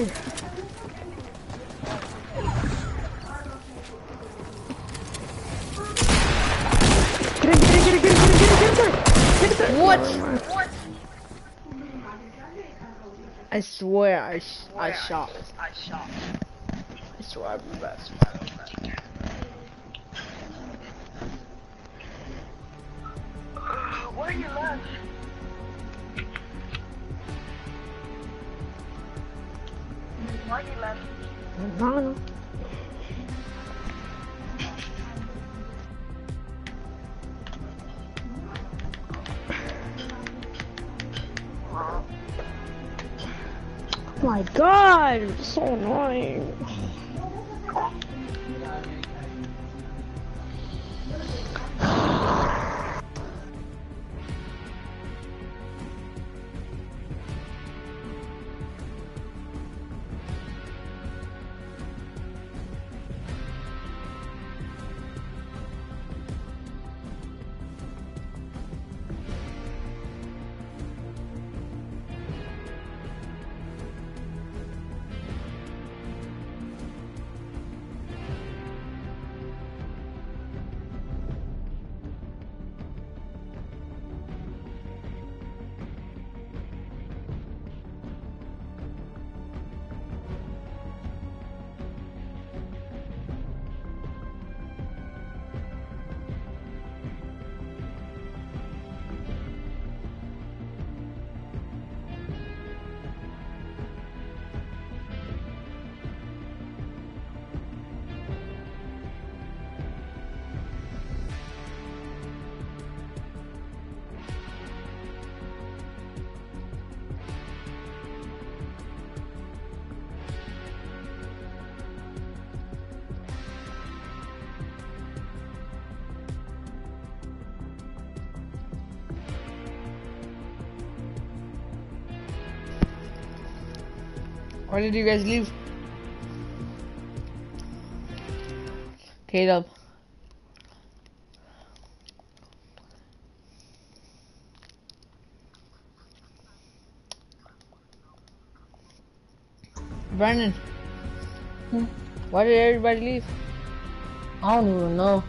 Speaker 2: Get in, get in, get in, get in, get in, get in, get in there. Get in there.
Speaker 1: What?
Speaker 2: What?
Speaker 1: I swear I sh I shot. I shot. I swear I blew that.
Speaker 3: Where are you left? Why you left?
Speaker 2: I don't know. Oh my god, it's so annoying.
Speaker 1: Why did you guys leave? Caleb. Brandon.
Speaker 6: Hmm?
Speaker 1: Why did everybody leave?
Speaker 6: I don't even know.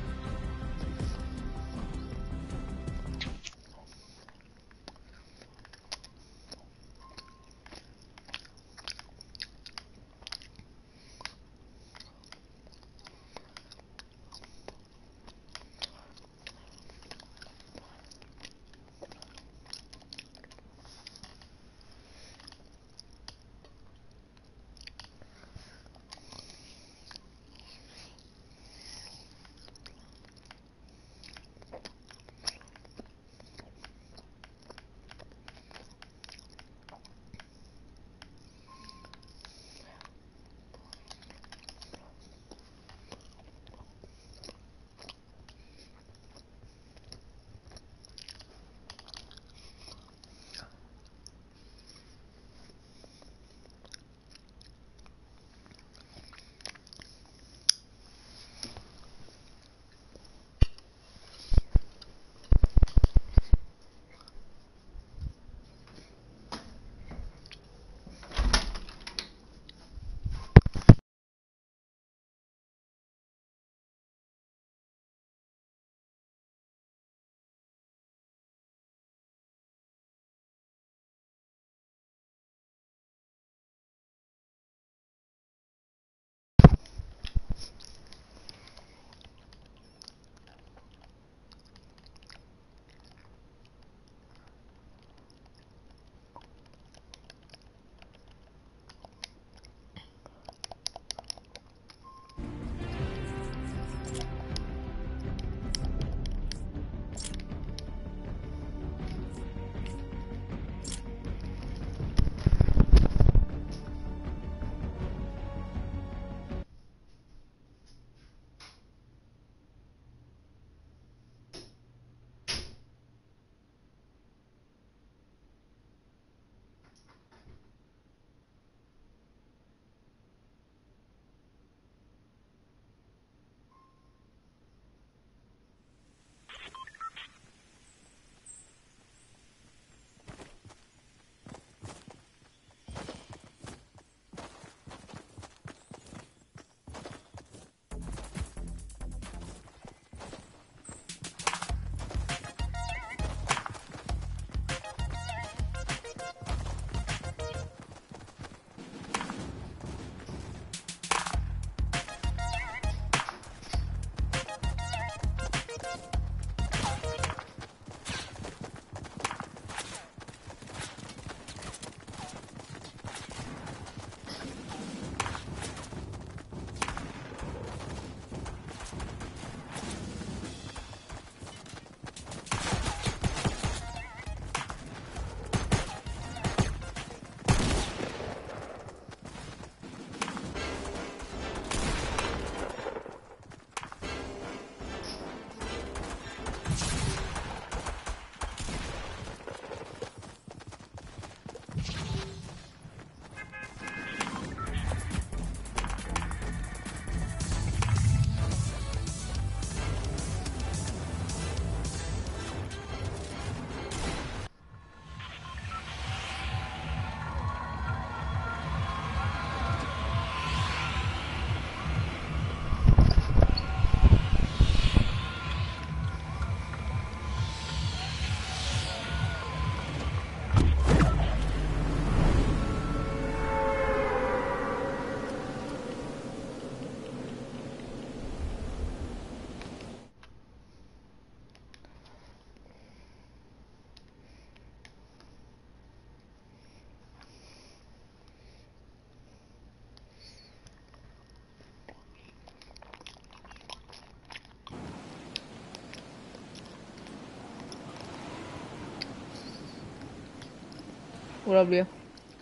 Speaker 1: What up, Leo?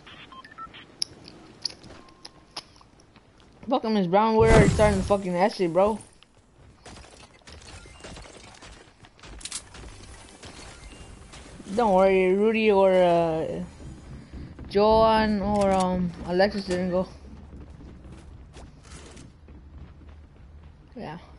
Speaker 1: Fucking Miss Brown, we're already starting the fucking essay, bro. Don't worry, Rudy or uh, Joan or um Alexis didn't go. Yeah.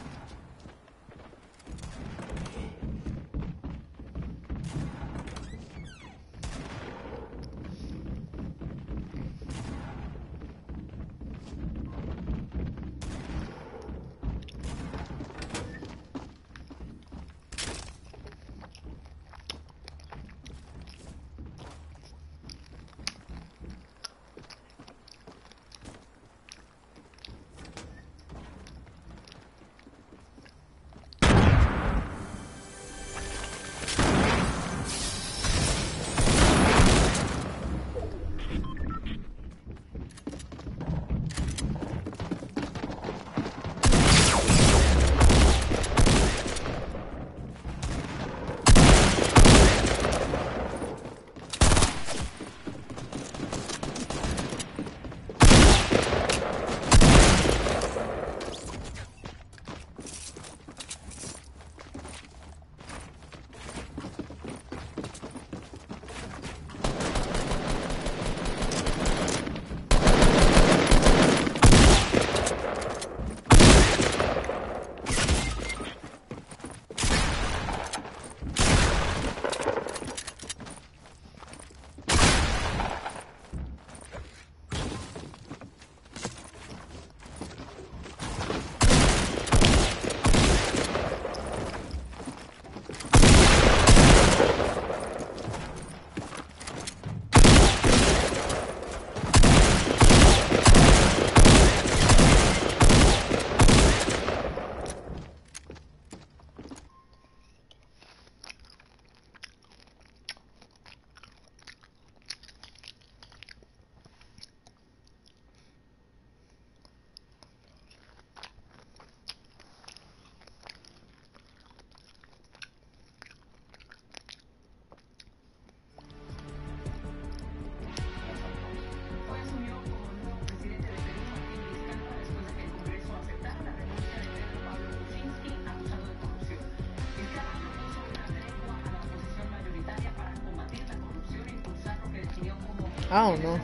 Speaker 1: I don't know.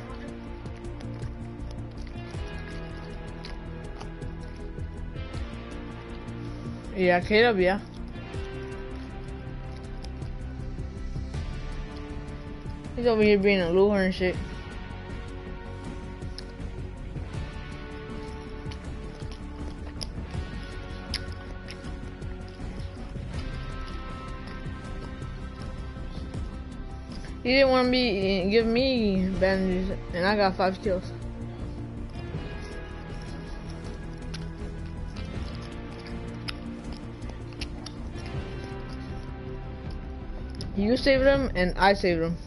Speaker 1: Yeah, Caleb, yeah. He's over here being a loser and shit. He didn't want to be give me bandages, and I got five kills. You saved him, and I saved him.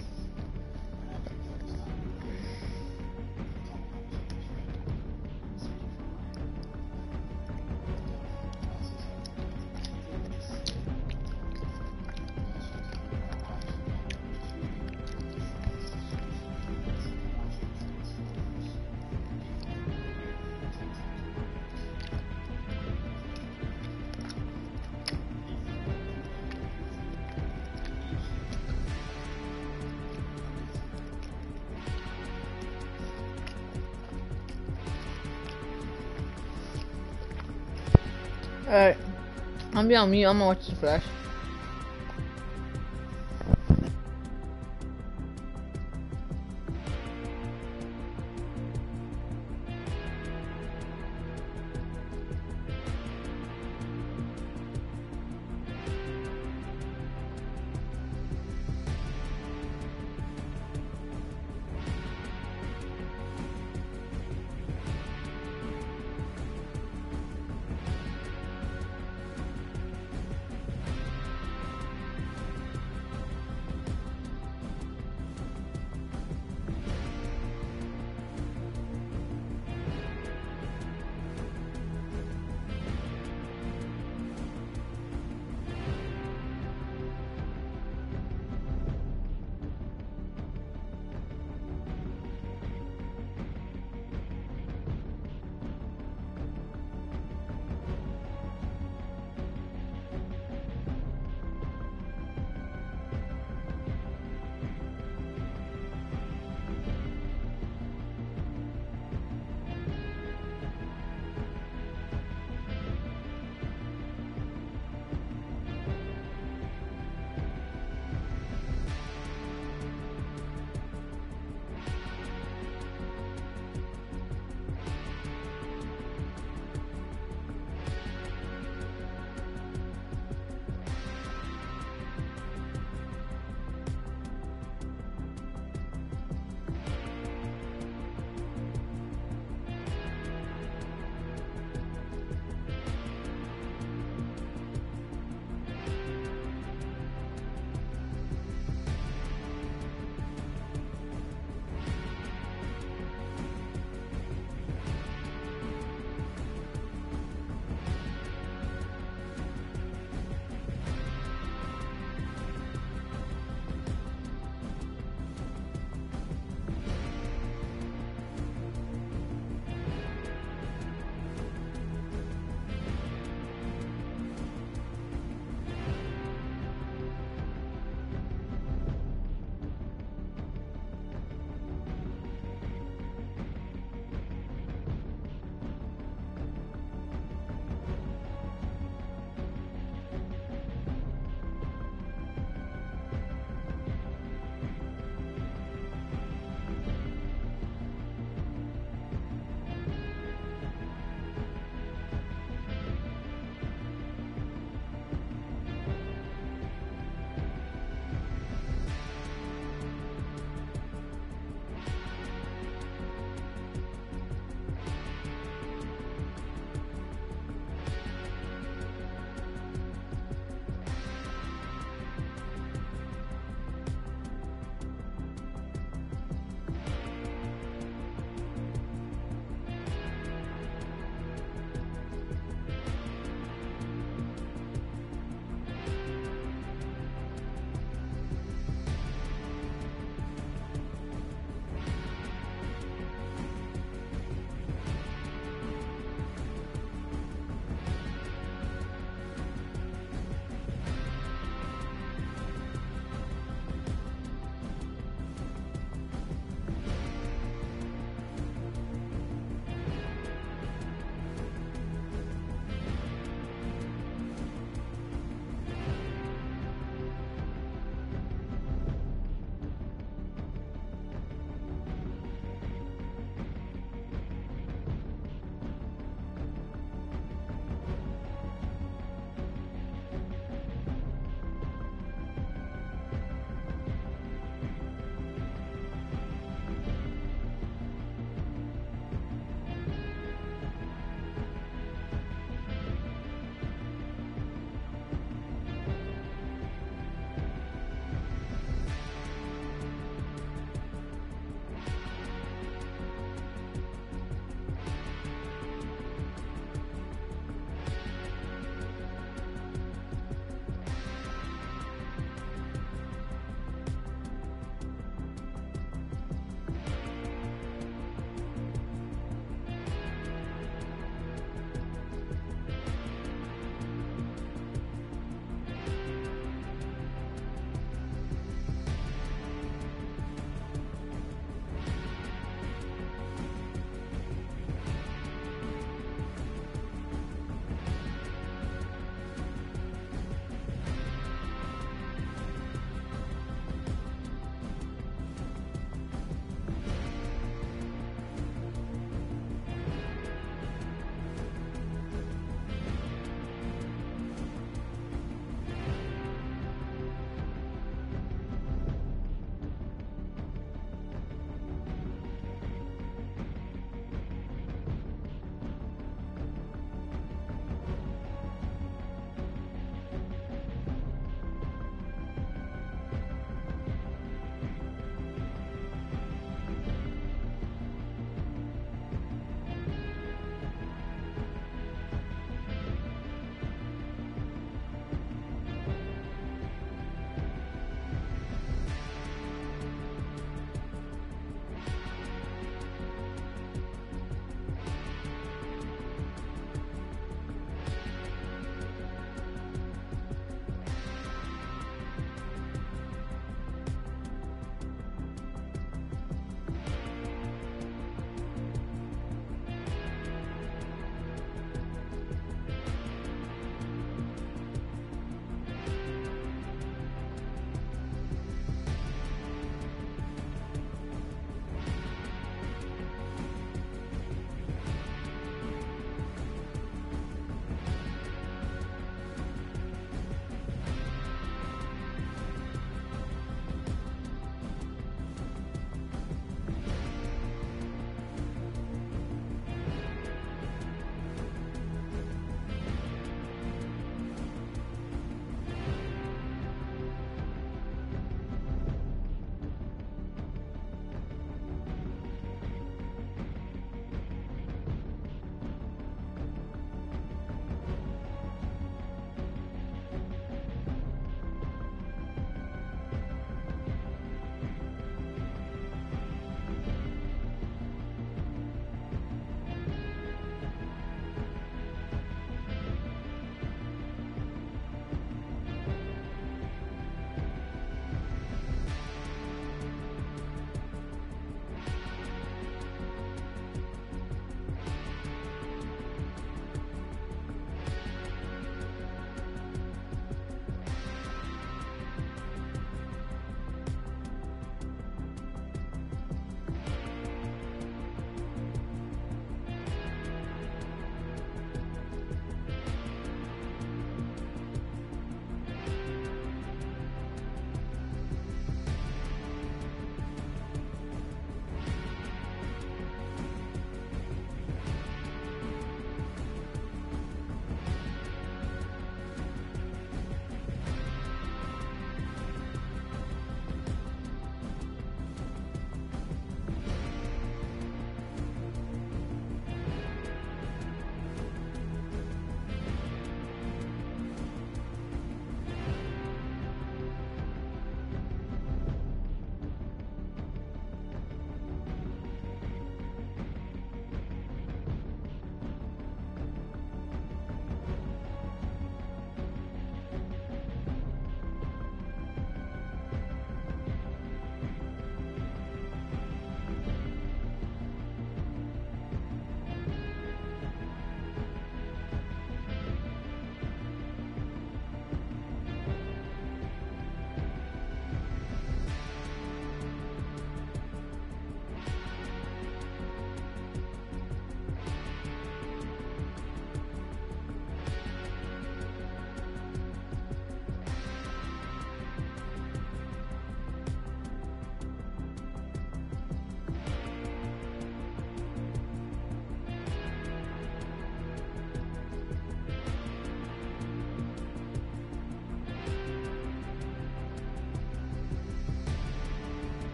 Speaker 1: Alright, I'm be on mute. I'm gonna watch the flash.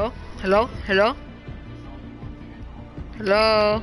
Speaker 1: Hello? Hello? Hello? Hello?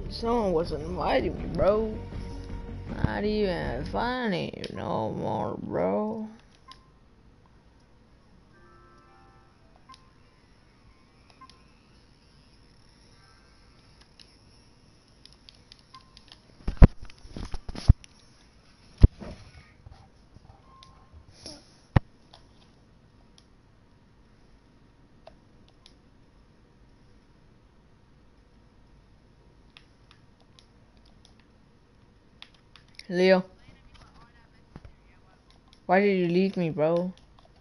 Speaker 1: Someone was inviting me, bro. Not even funny no more, bro. Leo, why did you leave me, bro?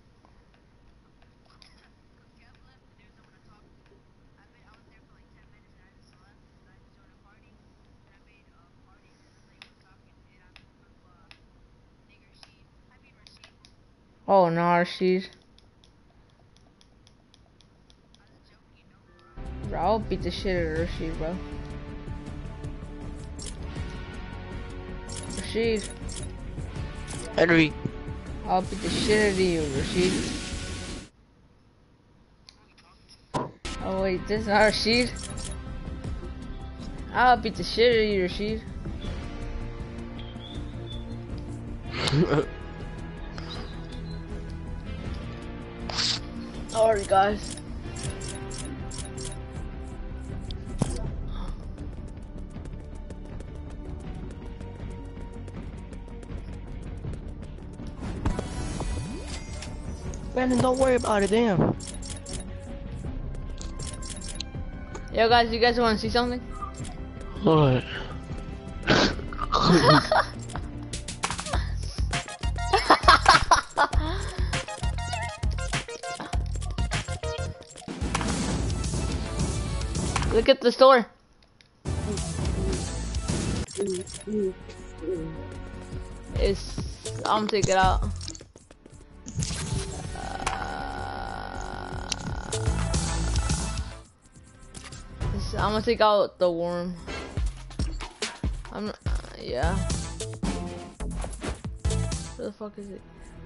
Speaker 1: Oh no, Rashid. Bro, I'll beat the shit out of Rashid, bro. Rashid.
Speaker 7: Henry.
Speaker 1: I'll beat the shit out of you, Rashid. Oh wait, this is not Rashid. I'll beat the shit out of you, Rashid. Alright, guys.
Speaker 7: Brandon, don't worry about it, damn.
Speaker 1: Yo, guys, you guys want to see something?
Speaker 7: What?
Speaker 1: Look at the store. It's. I'm gonna take it out. Uh, it's, I'm gonna take out the worm. I'm. Uh, yeah. Where the fuck is it?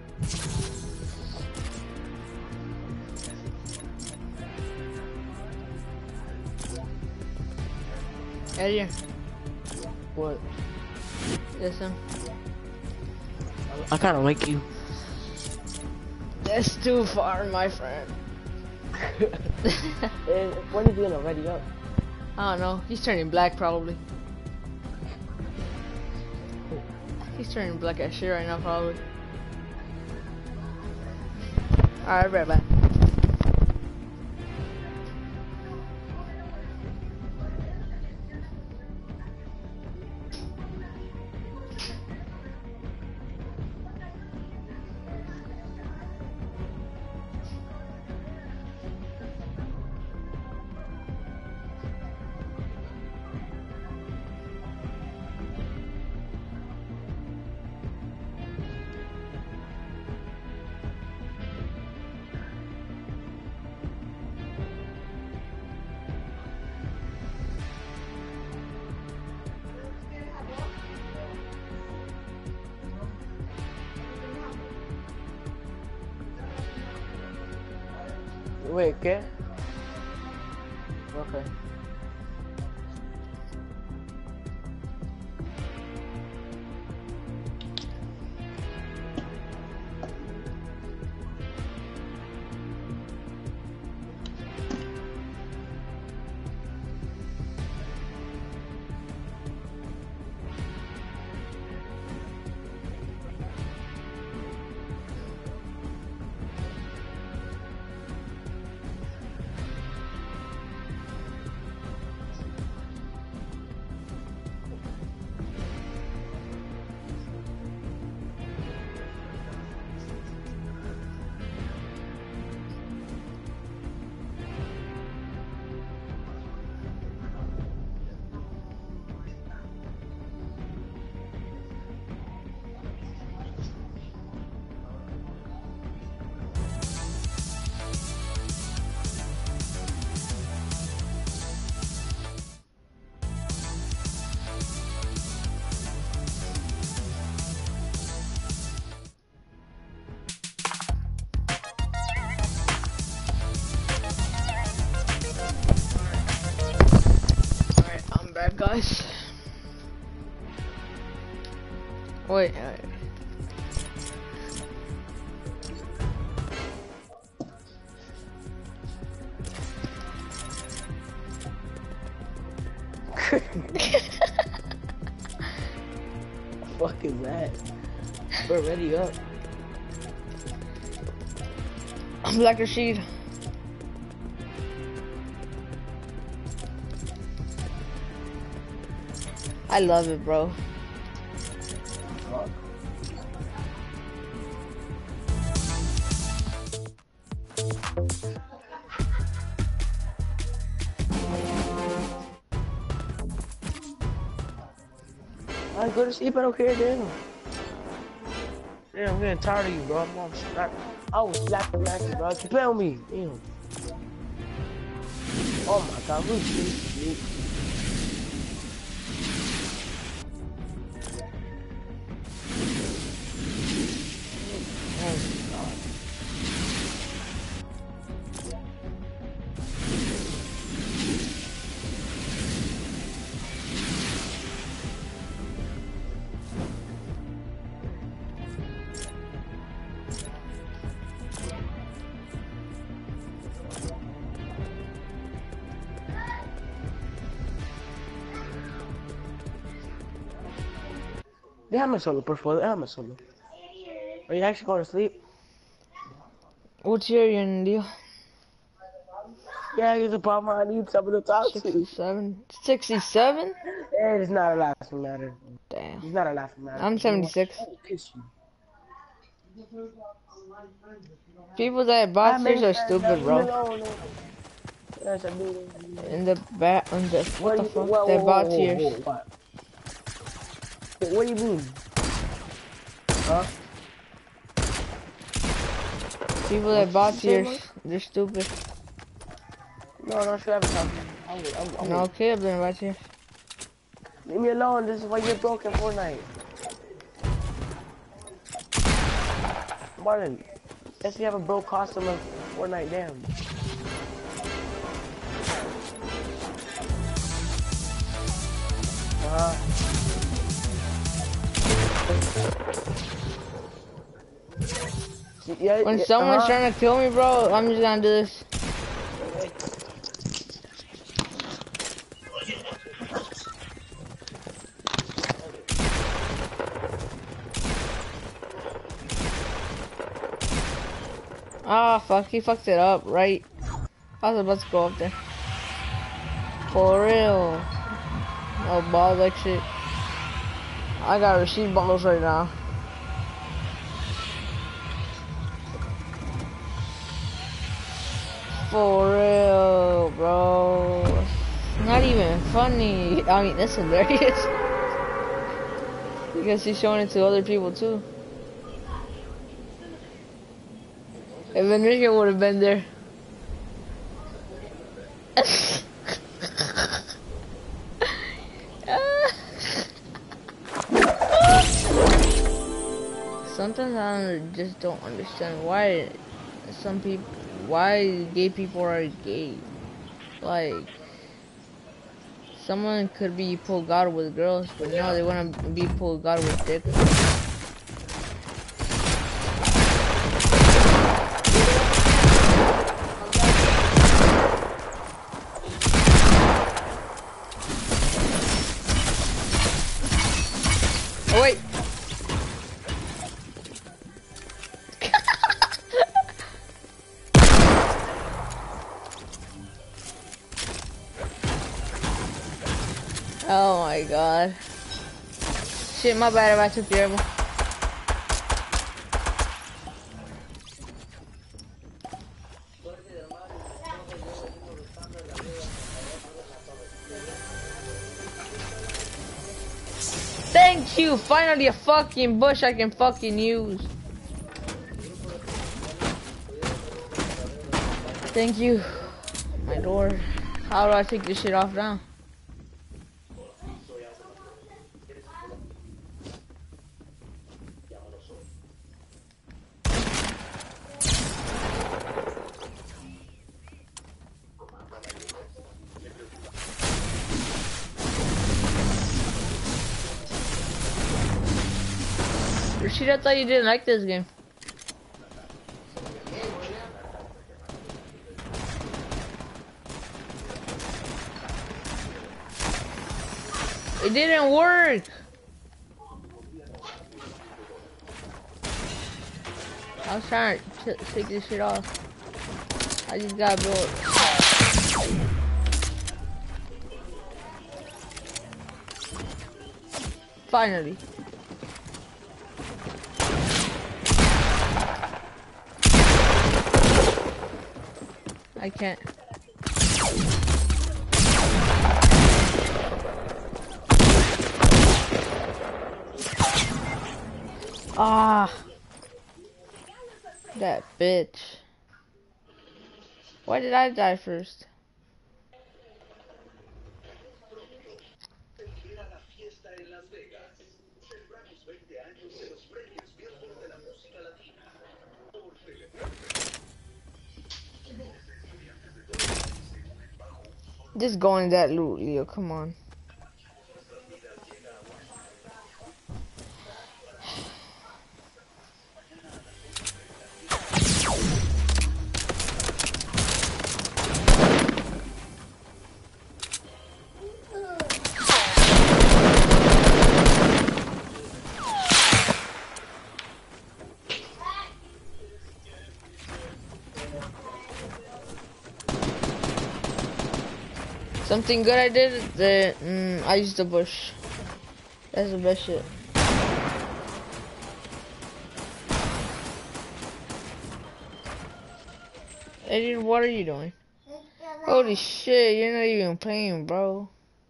Speaker 1: Earlier.
Speaker 7: What?
Speaker 1: Listen.
Speaker 7: I kinda like you.
Speaker 1: That's too far, my friend.
Speaker 7: And when is he gonna ready up?
Speaker 1: I don't know. He's turning black, probably. He's turning black as shit right now, probably. Alright, right back.
Speaker 7: Wait, ¿qué? Okay.
Speaker 1: back, guys. Wait. Uh,
Speaker 7: Fuck is that? We're ready up.
Speaker 1: Black Rashid. I love it, bro.
Speaker 7: Fuck. I go to sleep, I don't care, damn. Damn, I'm getting tired of you, bro. I'm on slap. I will slap you at you, bro. Compel me. Damn. Oh my god, who's this? Déjame solo, por favor, déjame solo. Are you actually going to sleep?
Speaker 1: What's your your deal?
Speaker 7: Yeah, here's the problem. I need someone to talk to.
Speaker 1: sixty-seven. sixty-seven?
Speaker 7: It is not a laughing matter.
Speaker 1: Damn.
Speaker 7: It's not a laughing matter.
Speaker 1: I'm seventy-six.
Speaker 7: I will kiss you.
Speaker 1: People that bought
Speaker 7: I
Speaker 1: tiers
Speaker 7: made
Speaker 1: are
Speaker 7: friends,
Speaker 1: stupid,
Speaker 7: leave me
Speaker 1: bro.
Speaker 7: alone, man. Yes, I do.
Speaker 1: In the back, on the, what the
Speaker 7: do you-
Speaker 1: fuck?
Speaker 7: whoa,
Speaker 1: They
Speaker 7: whoa,
Speaker 1: bought
Speaker 7: whoa,
Speaker 1: tiers.
Speaker 7: whoa, what? What, what do you mean? Huh?
Speaker 1: People that bought
Speaker 7: you say,
Speaker 1: tiers, they're stupid.
Speaker 7: No, no, shut up. I'm, I'm, I'm, I'm,
Speaker 1: No, okay, I've been about tiers.
Speaker 7: Leave me alone. This is why you're broken Fortnite. Martin, guess you have a broke costume of Fortnite, damn. Uh, yeah,
Speaker 1: When
Speaker 7: yeah,
Speaker 1: someone's
Speaker 7: uh-huh.
Speaker 1: trying to kill me, bro, I'm just gonna do this. Ah, fuck, he fucked it up, right? I was about to go up there. For real. No balls like shit. I got receipt balls right now. For real, bro. Not even funny. I mean, that's hilarious. Because he's showing it to other people too. If Enrique would have been there. Sometimes I just don't understand why some people, why gay people are gay. Like, someone could be pull God with girls, but no, they want to be pull God with dick. Oh wait. Oh my god. Shit, my bad if I took your elbow. Thank you! Finally a fucking bush I can fucking use. Thank you. My door. How do I take this shit off now? Rashida, I thought you didn't like this game. It didn't work. I was trying to take this shit off. I just got built. Finally. I can't. Ah. That bitch. Why did I die first? Just going that loot, Leo, come on. Something good I did, the mm, I used the bush. That's the best shit. Eddie, what are you doing? Holy shit, you're not even playing, bro.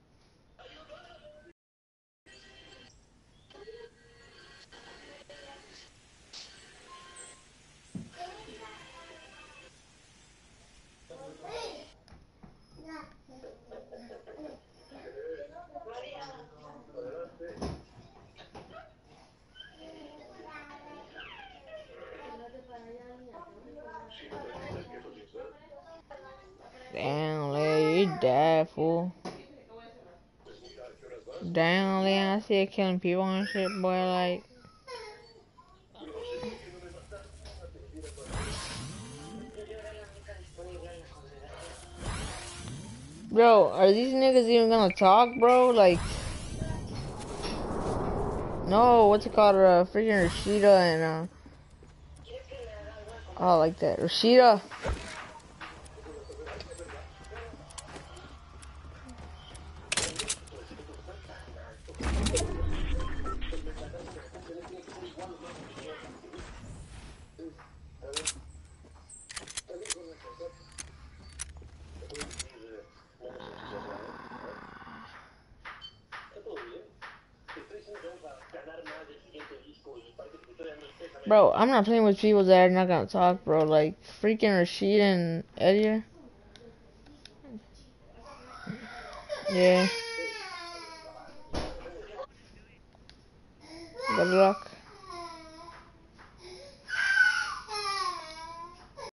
Speaker 1: Damn, Larry, you dead, fool. Damn, Larry, I see you killing people and shit, boy, like. Bro, are these niggas even gonna talk, bro? Like. No, what's it called? Uh, freaking Rashida and, uh. Oh, like that. Rashida. Bro, I'm not playing with people that are not gonna talk, bro. Like, freaking Rashid and Eddie. Yeah. Good luck.